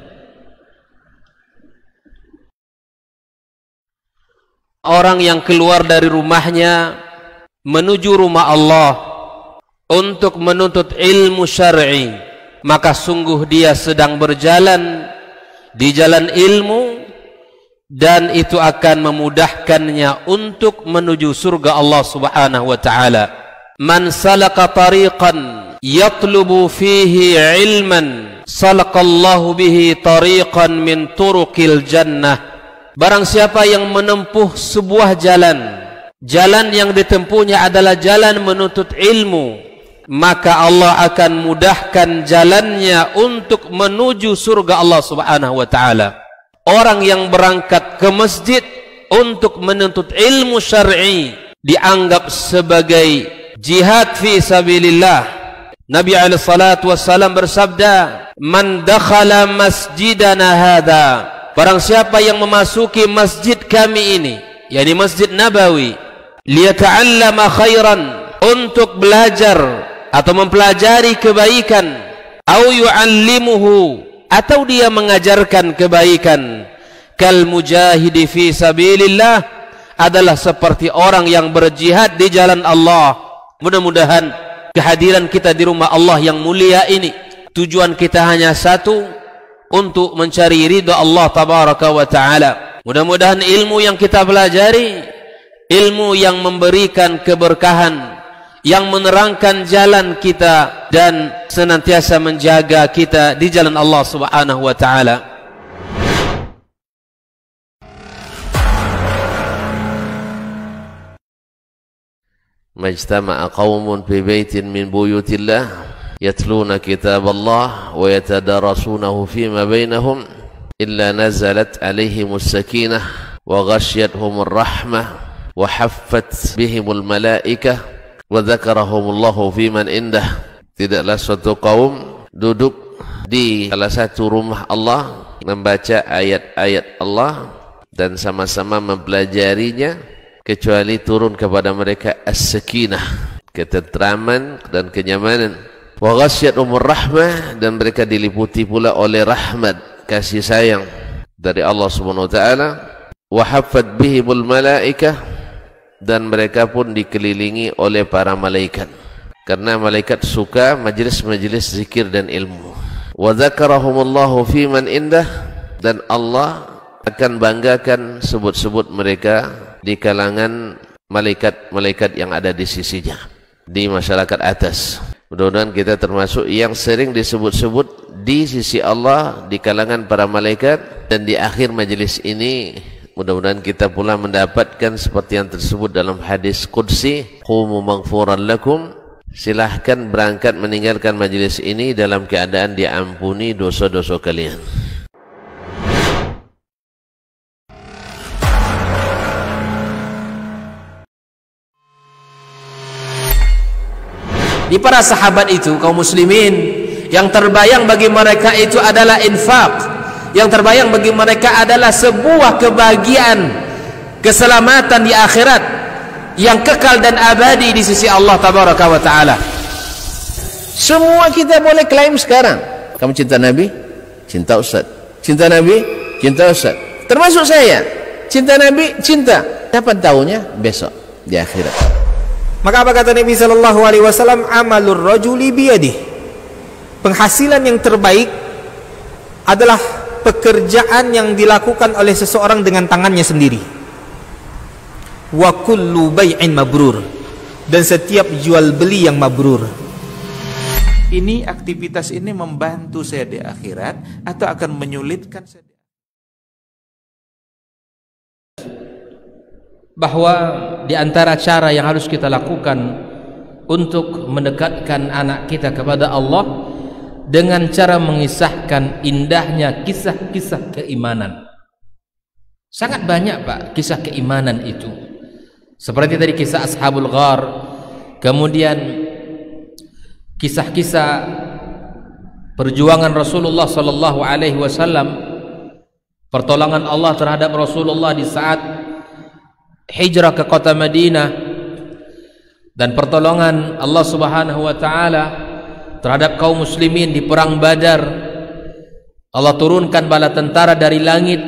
Orang yang keluar dari rumahnya menuju rumah Allah untuk menuntut ilmu syar'i, maka sungguh dia sedang berjalan di jalan ilmu, dan itu akan memudahkannya untuk menuju surga Allah Subhanahu wa taala. Man salaka tariqan yatlubu fihi ilman salakallahu bihi tariqan min turuqil jannah. Barang siapa yang menempuh sebuah jalan, jalan yang ditempuhnya adalah jalan menuntut ilmu, maka Allah akan mudahkan jalannya untuk menuju surga Allah Subhanahu wa taala. Orang yang berangkat ke masjid untuk menuntut ilmu syar'i dianggap sebagai jihad fi sabilillah. Nabi alaihi salatu wassalam bersabda, "Man dakhala masjidana hadza," barang siapa yang memasuki masjid kami ini, yakni Masjid Nabawi, liyata'allama khairan, untuk belajar atau mempelajari kebaikan, au yu'allimuhu, atau dia mengajarkan kebaikan, kal mujahidi fi sabilillah, adalah seperti orang yang berjihad di jalan Allah. Mudah-mudahan kehadiran kita di rumah Allah yang mulia ini, tujuan kita hanya satu, untuk mencari ridha Allah tabaraka wa taala. Mudah-mudahan ilmu yang kita pelajari, ilmu yang memberikan keberkahan, yang menerangkan jalan kita dan senantiasa menjaga kita di jalan Allah Subhanahu wa taala. Majtama'a qaumun fi baitin min buyutillah yatluna kitaballah wa yatadarasunahu fima bainahum illa nazalat alaihimus sakinah wa ghasyiyatuhumur rahmah wa haffat bihimul malaikah wa dzakarahumullahu fiman indah. Tidaklah suatu kaum duduk di salah satu rumah Allah, membaca ayat-ayat Allah dan sama-sama mempelajarinya, kecuali turun kepada mereka as-sakinah, ketentraman dan kenyamanan. Wa ghasyiyatuhumur rahmah, dan mereka diliputi pula oleh rahmat, kasih sayang dari Allah Subhanahu wa taala. Wa haffat bihimul malaikah, dan mereka pun dikelilingi oleh para malaikat, karena malaikat suka majlis-majlis zikir dan ilmu. Wa dzakarahumullahu fiman indah, dan Allah akan banggakan sebut-sebut mereka di kalangan malaikat-malaikat yang ada di sisinya, di masyarakat atas. Mudah-mudahan kita termasuk yang sering disebut-sebut di sisi Allah, di kalangan para malaikat. Dan di akhir majlis ini mudah-mudahan kita pula mendapatkan seperti yang tersebut dalam hadis qudsi, qumu maghfuran lakum, silahkan berangkat meninggalkan majlis ini dalam keadaan diampuni dosa-dosa kalian. Di para sahabat itu, kaum muslimin, yang terbayang bagi mereka itu adalah infak, yang terbayang bagi mereka adalah sebuah kebahagiaan, keselamatan di akhirat. yang kekal dan abadi di sisi Allah tabaraka wa taala. Semua kita boleh klaim sekarang. Kamu cinta Nabi? Cinta Ustaz. Cinta Nabi? Cinta Ustaz. Termasuk saya. Cinta Nabi? Cinta. Kapan tahunya? Besok di akhirat. Maka apa kata Nabi sallallahu alaihi wasallam? Amalur rajuli biyadih. Penghasilan yang terbaik adalah pekerjaan yang dilakukan oleh seseorang dengan tangannya sendiri. Wa kullu bai'in mabrur, dan setiap jual beli yang mabrur. Ini aktivitas ini membantu saya di akhirat atau akan menyulitkan saya? Bahwa di antara cara yang harus kita lakukan untuk mendekatkan anak kita kepada Allah dengan cara mengisahkan indahnya kisah-kisah keimanan. Sangat banyak Pak kisah keimanan itu. Seperti tadi kisah Ashabul Ghar, kemudian kisah-kisah perjuangan Rasulullah sallallahu alaihi wasallam, pertolongan Allah terhadap Rasulullah di saat hijrah ke kota Madinah, dan pertolongan Allah Subhanahu wa taala terhadap kaum muslimin di perang Badar. Allah turunkan bala tentara dari langit,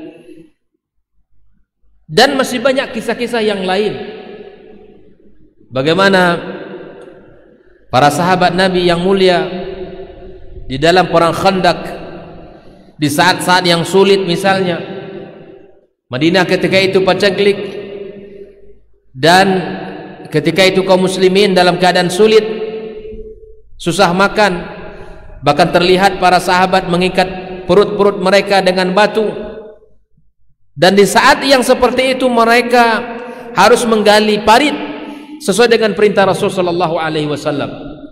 dan masih banyak kisah-kisah yang lain. Bagaimana para sahabat Nabi yang mulia di dalam perang Khandaq, di saat-saat yang sulit, misalnya Madinah ketika itu paceklik, dan ketika itu kaum muslimin dalam keadaan sulit, susah makan, bahkan terlihat para sahabat mengikat perut-perut mereka dengan batu. Dan di saat yang seperti itu mereka harus menggali parit sesuai dengan perintah Rasul sallallahu alaihi wasallam.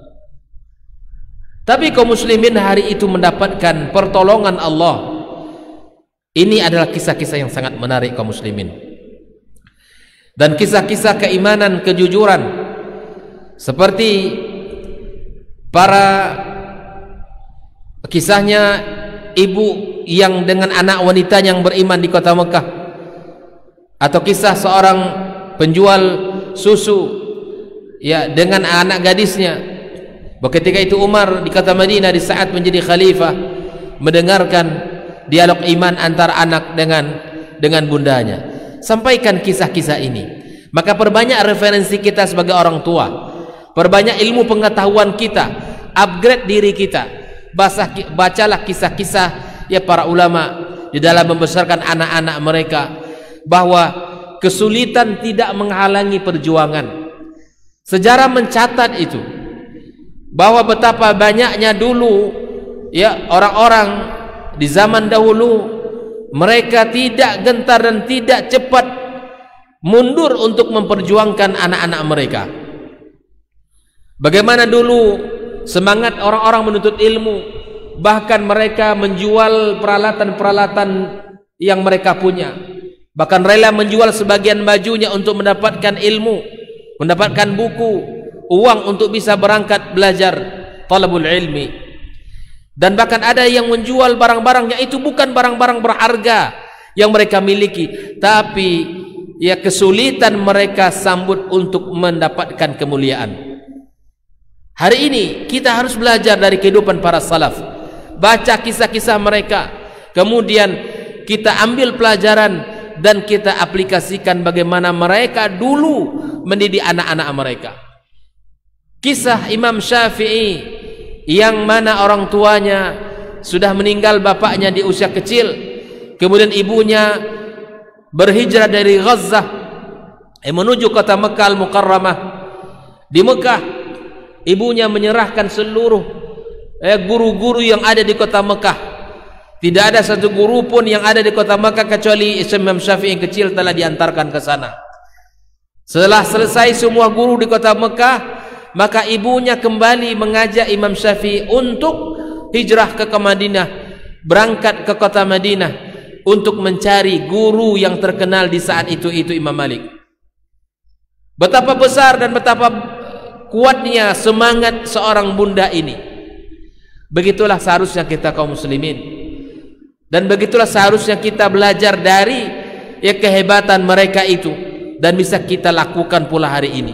Tapi kaum muslimin hari itu mendapatkan pertolongan Allah. Ini adalah kisah-kisah yang sangat menarik kaum muslimin. Dan kisah-kisah keimanan, kejujuran, seperti para kisahnya ibu yang dengan anak wanita yang beriman di kota Mekah, atau kisah seorang penjual susu ya dengan anak gadisnya. Ketika itu Umar di kota Madinah di saat menjadi khalifah mendengarkan dialog iman antara anak dengan dengan bundanya. Sampaikan kisah-kisah ini. Maka perbanyak referensi kita sebagai orang tua, perbanyak ilmu pengetahuan kita, upgrade diri kita. Bacalah kisah-kisah ya para ulama di dalam membesarkan anak-anak mereka, bahwa kesulitan tidak menghalangi perjuangan. Sejarah mencatat itu, bahwa betapa banyaknya dulu ya orang-orang di zaman dahulu, mereka tidak gentar dan tidak cepat mundur untuk memperjuangkan anak-anak mereka. Bagaimana dulu semangat orang-orang menuntut ilmu, bahkan mereka menjual peralatan-peralatan yang mereka punya, bahkan rela menjual sebagian bajunya untuk mendapatkan ilmu, mendapatkan buku, uang untuk bisa berangkat belajar talabul ilmi. Dan bahkan ada yang menjual barang-barangnya itu bukan barang-barang berharga yang mereka miliki, tapi ya kesulitan mereka sambut untuk mendapatkan kemuliaan. Hari ini kita harus belajar dari kehidupan para salaf, baca kisah-kisah mereka, kemudian kita ambil pelajaran dan kita aplikasikan bagaimana mereka dulu mendidik anak-anak mereka. Kisah Imam Syafi'i yang mana orang tuanya sudah meninggal, bapaknya di usia kecil, kemudian ibunya berhijrah dari Gaza eh, menuju kota Mekah Al-Mukarramah. Di Mekah ibunya menyerahkan seluruh eh, guru-guru yang ada di kota Mekah. Tidak ada satu guru pun yang ada di kota Mekah kecuali Imam Syafi'i yang kecil telah diantarkan ke sana. Setelah selesai semua guru di kota Mekah, maka ibunya kembali mengajak Imam Syafi'i untuk hijrah ke Madinah, berangkat ke kota Madinah untuk mencari guru yang terkenal di saat itu, itu Imam Malik. Betapa besar dan betapa kuatnya semangat seorang bunda ini. Begitulah seharusnya kita kaum muslimin, dan begitulah seharusnya kita belajar dari ya kehebatan mereka itu. dan bisa kita lakukan pula hari ini.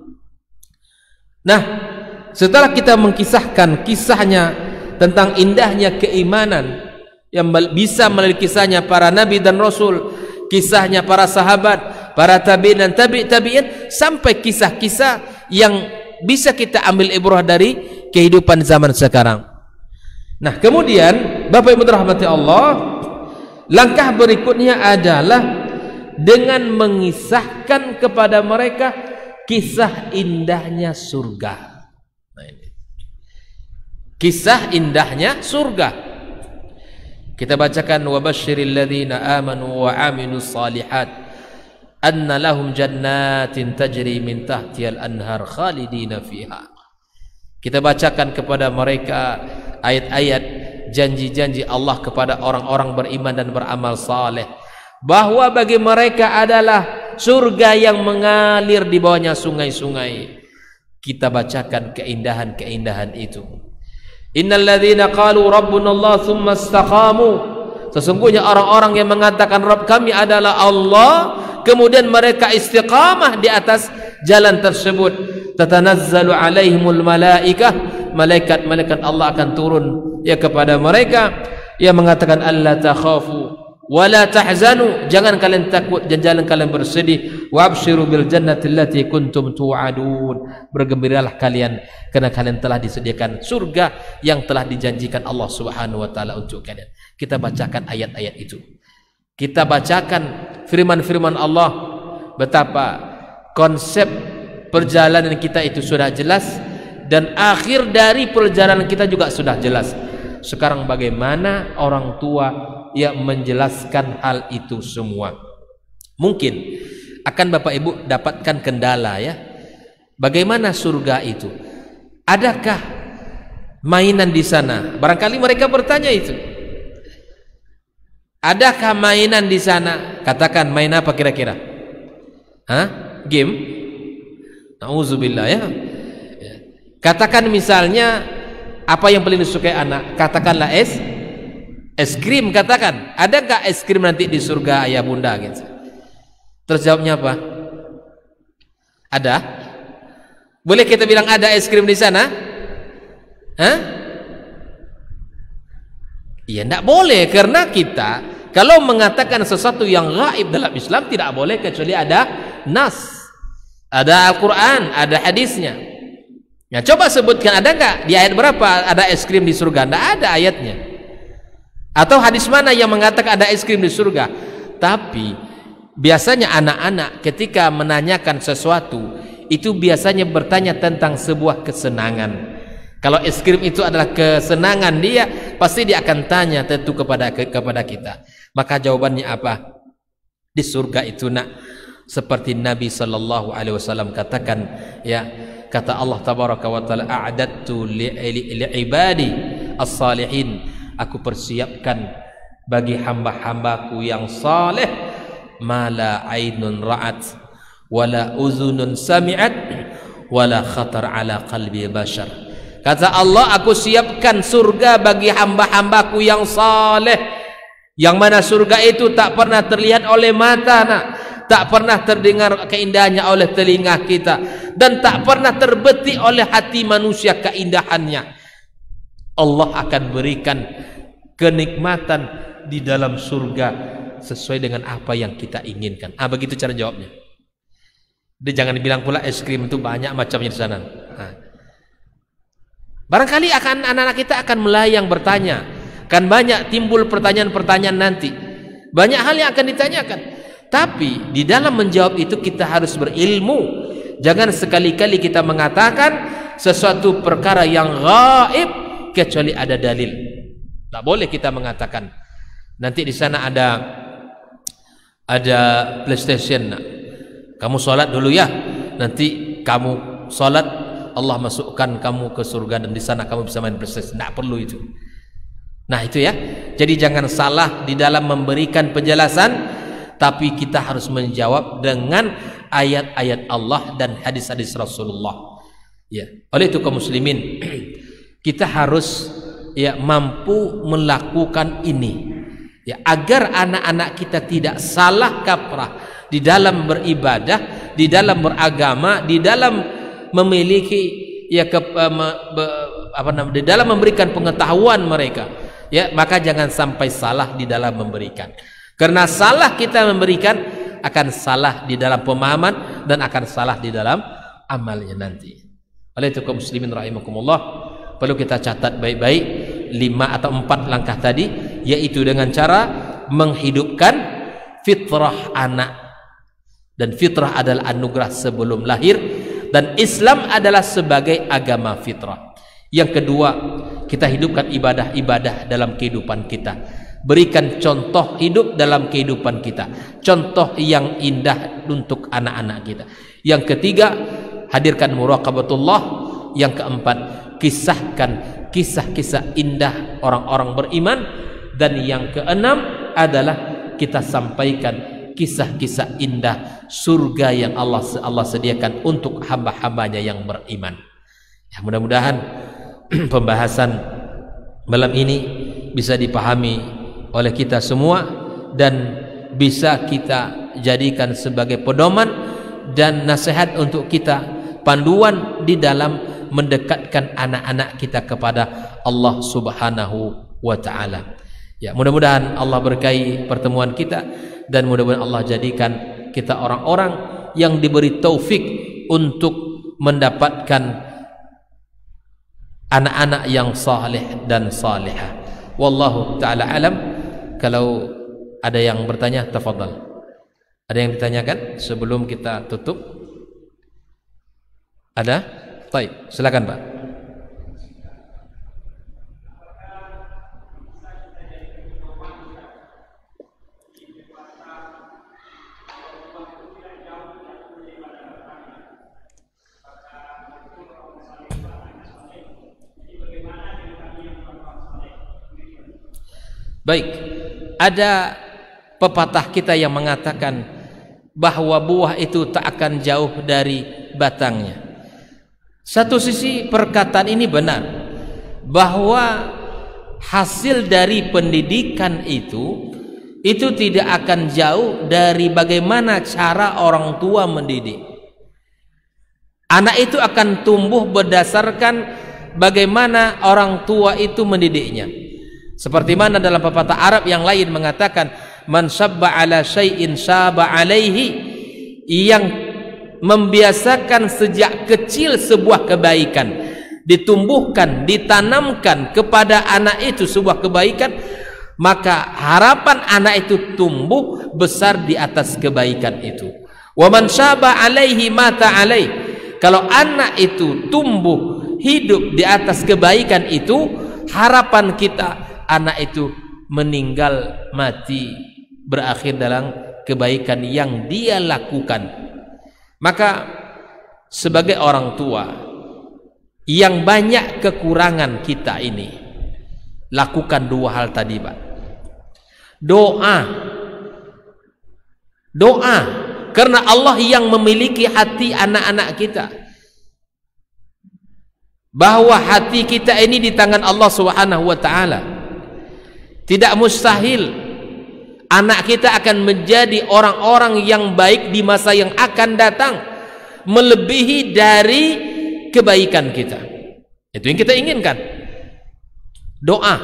Nah, setelah kita mengkisahkan kisahnya tentang indahnya keimanan yang bisa melalui kisahnya para nabi dan rasul, kisahnya para sahabat, para tabi'in dan tabi' tabi'in, sampai kisah-kisah yang bisa kita ambil ibrah dari kehidupan zaman sekarang. Nah, kemudian Bapak Ibu dirahmati Allah, langkah berikutnya adalah dengan mengisahkan kepada mereka kisah indahnya surga. Nah, ini kisah indahnya surga. Kita bacakan, wa basyiril ladzina amanu wa amilus salihat anna lahum jannatin tajri min tahtihal anhar khalidina fiha. Kita bacakan kepada mereka ayat-ayat janji-janji Allah kepada orang-orang beriman dan beramal saleh, bahwa bagi mereka adalah surga yang mengalir di bawahnya sungai-sungai. Kita bacakan keindahan-keindahan itu. Innal ladzina qalu rabbuna Allah tsumma istaqamu, sesungguhnya orang-orang yang mengatakan Rabb kami adalah Allah, kemudian mereka istiqamah di atas jalan tersebut, tatanazzalu alaihimul malaikah, malaikat-malaikat Allah akan turun ya kepada mereka yang mengatakan alla takhafu wala tahzanu, jangan kalian takut dan jangan kalian bersedih, wa abshiru bil jannati allati kuntum tu'adun, bergembiralah kalian karena kalian telah disediakan surga yang telah dijanjikan Allah Subhanahu wa taala untuk kalian. Kita bacakan ayat-ayat itu, kita bacakan firman-firman Allah, betapa konsep perjalanan kita itu sudah jelas dan akhir dari perjalanan kita juga sudah jelas. Sekarang bagaimana orang tua yang menjelaskan hal itu semua? Mungkin akan Bapak Ibu dapatkan kendala ya. Bagaimana surga itu? Adakah mainan di sana? Barangkali mereka bertanya itu. Adakah mainan di sana? Katakan, main apa kira-kira? Hah? Game? Nauzubillah ya. Katakan misalnya apa yang paling disukai anak? Katakanlah es es krim, katakan. Ada nggak es krim nanti di surga ayah bunda gitu? Terus jawabnya apa? Ada? Boleh kita bilang ada es krim di sana? Hah? Iya, enggak boleh, karena kita kalau mengatakan sesuatu yang gaib dalam Islam tidak boleh kecuali ada nas, ada Al-Quran, ada hadisnya. Ya, coba sebutkan, ada nggak di ayat berapa ada es krim di surga? Nggak ada ayatnya. Atau hadis mana yang mengatakan ada es krim di surga? Tapi biasanya anak-anak ketika menanyakan sesuatu itu biasanya bertanya tentang sebuah kesenangan. Kalau es krim itu adalah kesenangan dia, pasti dia akan tanya tentu kepada kepada kita. Maka jawabannya apa? Di surga itu nak, seperti Nabi Sallallahu Alaihi Wasallam katakan, ya, kata Allah Tabaraka wa Taala, a'adattu li'ibadi as-salihin, aku persiapkan bagi hamba-hambaku yang saleh, mala ainun ra'at wala uzunun sami'at wala khatar ala qalbi bashar. Kata Allah, aku siapkan surga bagi hamba-hambaku yang saleh, yang mana surga itu tak pernah terlihat oleh mata nak, tak pernah terdengar keindahannya oleh telinga kita, dan tak pernah terbetik oleh hati manusia keindahannya. Allah akan berikan kenikmatan di dalam surga sesuai dengan apa yang kita inginkan. Ah, begitu cara jawabnya. Dia jangan bilang pula es krim itu banyak macamnya di sana. Nah, barangkali akan anak-anak kita akan melayang bertanya, kan banyak timbul pertanyaan-pertanyaan nanti, banyak hal yang akan ditanyakan. Tapi di dalam menjawab itu kita harus berilmu. Jangan sekali-kali kita mengatakan sesuatu perkara yang gaib kecuali ada dalil. Tak boleh kita mengatakan nanti di sana ada ada PlayStation, kamu sholat dulu ya, nanti kamu sholat Allah masukkan kamu ke surga dan di sana kamu bisa main PlayStation. Tidak perlu itu. Nah itu ya. Jadi jangan salah di dalam memberikan penjelasan, tapi kita harus menjawab dengan ayat-ayat Allah dan hadis-hadis Rasulullah. Ya, oleh itu kaum muslimin, kita harus ya mampu melakukan ini. Ya, agar anak-anak kita tidak salah kaprah di dalam beribadah, di dalam beragama, di dalam memiliki ya ke, uh, me, be, apa namanya, di dalam memberikan pengetahuan mereka, ya, maka jangan sampai salah di dalam memberikan. Karena salah kita memberikan akan salah di dalam pemahaman dan akan salah di dalam amalnya nanti. Oleh itu kaum muslimin rahimakumullah, perlu kita catat baik-baik lima atau empat langkah tadi, yaitu dengan cara menghidupkan fitrah anak. Dan fitrah adalah anugerah sebelum lahir, dan Islam adalah sebagai agama fitrah. Yang kedua, kita hidupkan ibadah-ibadah dalam kehidupan kita. Berikan contoh hidup dalam kehidupan kita, contoh yang indah untuk anak-anak kita. Yang ketiga, hadirkan muraqabatullah. Yang keempat, kisahkan kisah-kisah indah orang-orang beriman. Dan yang keenam adalah kita sampaikan kisah-kisah indah surga yang Allah Allah sediakan untuk hamba-hambanya yang beriman. Ya, mudah-mudahan pembahasan malam ini bisa dipahami oleh kita semua dan bisa kita jadikan sebagai pedoman dan nasihat untuk kita, panduan di dalam mendekatkan anak-anak kita kepada Allah Subhanahu wa taala. Ya, mudah-mudahan Allah berkahi pertemuan kita dan mudah-mudahan Allah jadikan kita orang-orang yang diberi taufik untuk mendapatkan anak-anak yang saleh dan salihah. Wallahu taala alam. Kalau ada yang bertanya, tafadhal. Ada yang ditanyakan sebelum kita tutup? Ada? Baik, silakan Pak. Baik, ada pepatah kita yang mengatakan bahwa buah itu tak akan jauh dari batangnya. Satu sisi perkataan ini benar, bahwa hasil dari pendidikan itu itu tidak akan jauh dari bagaimana cara orang tua mendidik. Anak itu akan tumbuh berdasarkan bagaimana orang tua itu mendidiknya. Seperti mana dalam pepatah Arab yang lain mengatakan, man sabba ala syai'in saba alaihi, yang membiasakan sejak kecil sebuah kebaikan, ditumbuhkan, ditanamkan kepada anak itu sebuah kebaikan, maka harapan anak itu tumbuh besar di atas kebaikan itu. Wa man saba alaihi mata alaih, kalau anak itu tumbuh hidup di atas kebaikan itu, harapan kita anak itu meninggal mati berakhir dalam kebaikan yang dia lakukan. Maka sebagai orang tua yang banyak kekurangan kita ini, lakukan dua hal tadi Pak. Doa, doa, karena Allah yang memiliki hati anak-anak kita, bahwa hati kita ini di tangan Allah Subhanahu wa taala. Tidak mustahil anak kita akan menjadi orang-orang yang baik di masa yang akan datang, melebihi dari kebaikan kita. Itu yang kita inginkan. Doa.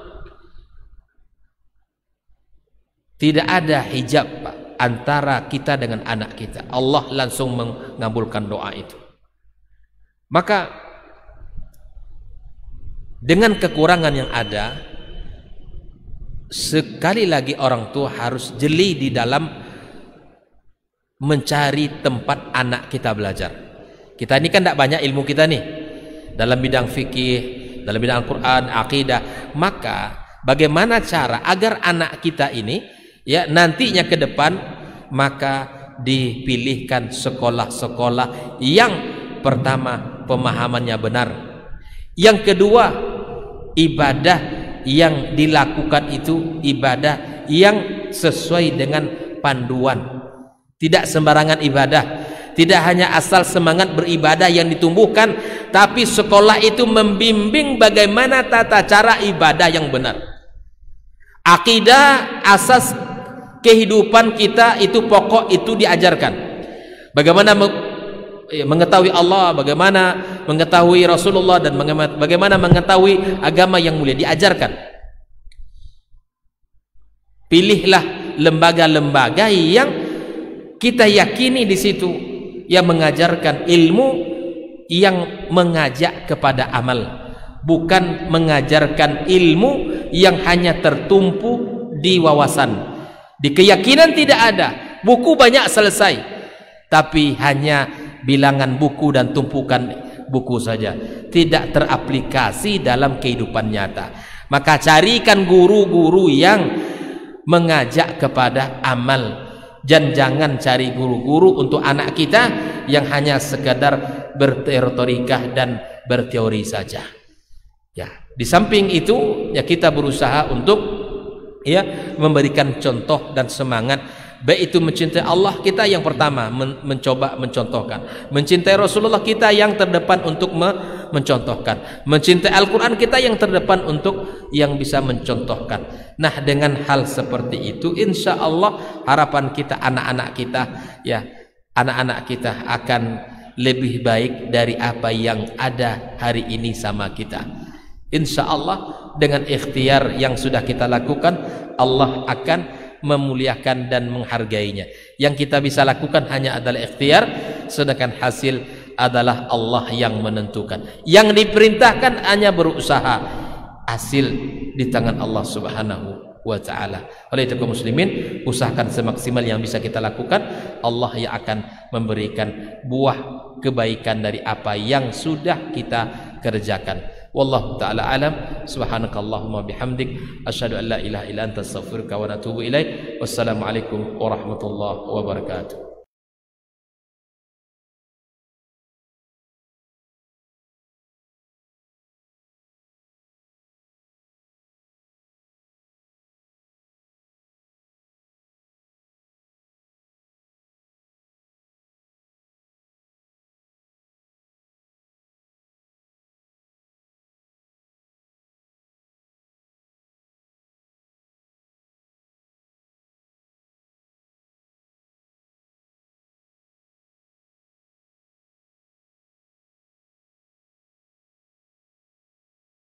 Tidak ada hijab Pak antara kita dengan anak kita. Allah langsung mengabulkan doa itu. Maka dengan kekurangan yang ada, sekali lagi orang tua harus jeli di dalam mencari tempat anak kita belajar. Kita ini kan tidak banyak ilmu kita nih dalam bidang fikih, dalam bidang Al-Quran, akidah. Maka bagaimana cara agar anak kita ini ya nantinya ke depan, maka dipilihkan sekolah-sekolah yang pertama pemahamannya benar, yang kedua ibadah yang dilakukan itu ibadah yang sesuai dengan panduan, tidak sembarangan ibadah, tidak hanya asal semangat beribadah yang ditumbuhkan, tapi sekolah itu membimbing bagaimana tata cara ibadah yang benar. Akidah asas kehidupan kita itu pokok itu diajarkan. Bagaimana mengetahui Allah, bagaimana mengetahui Rasulullah, dan bagaimana mengetahui agama yang mulia diajarkan. Pilihlah lembaga-lembaga yang kita yakini di situ yang mengajarkan ilmu, yang mengajak kepada amal, bukan mengajarkan ilmu yang hanya tertumpu di wawasan, di keyakinan tidak ada, buku banyak selesai, tapi hanya bilangan buku dan tumpukan buku saja, tidak teraplikasi dalam kehidupan nyata. Maka carikan guru-guru yang mengajak kepada amal, dan jangan cari guru-guru untuk anak kita yang hanya sekadar berretorika dan berteori saja. Ya, di samping itu ya kita berusaha untuk ya memberikan contoh dan semangat, baik itu mencintai Allah, kita yang pertama men mencoba mencontohkan, mencintai Rasulullah kita yang terdepan untuk me mencontohkan, mencintai Al-Quran kita yang terdepan untuk yang bisa mencontohkan. Nah, dengan hal seperti itu insya Allah harapan kita anak-anak kita ya anak-anak kita akan lebih baik dari apa yang ada hari ini sama kita. Insya Allah dengan ikhtiar yang sudah kita lakukan, Allah akan memuliakan dan menghargainya. Yang kita bisa lakukan hanya adalah ikhtiar, sedangkan hasil adalah Allah yang menentukan. Yang diperintahkan hanya berusaha, hasil di tangan Allah Subhanahu wa ta'ala. Oleh itu kaum muslimin, usahakan semaksimal yang bisa kita lakukan, Allah yang akan memberikan buah kebaikan dari apa yang sudah kita kerjakan. Wallahu ta'ala alam. Subhanakallahumma bihamdik, asyhadu an la ilaha illa anta, astaghfiruka wa atubu ilaik. Wassalamualaikum warahmatullahi wabarakatuh.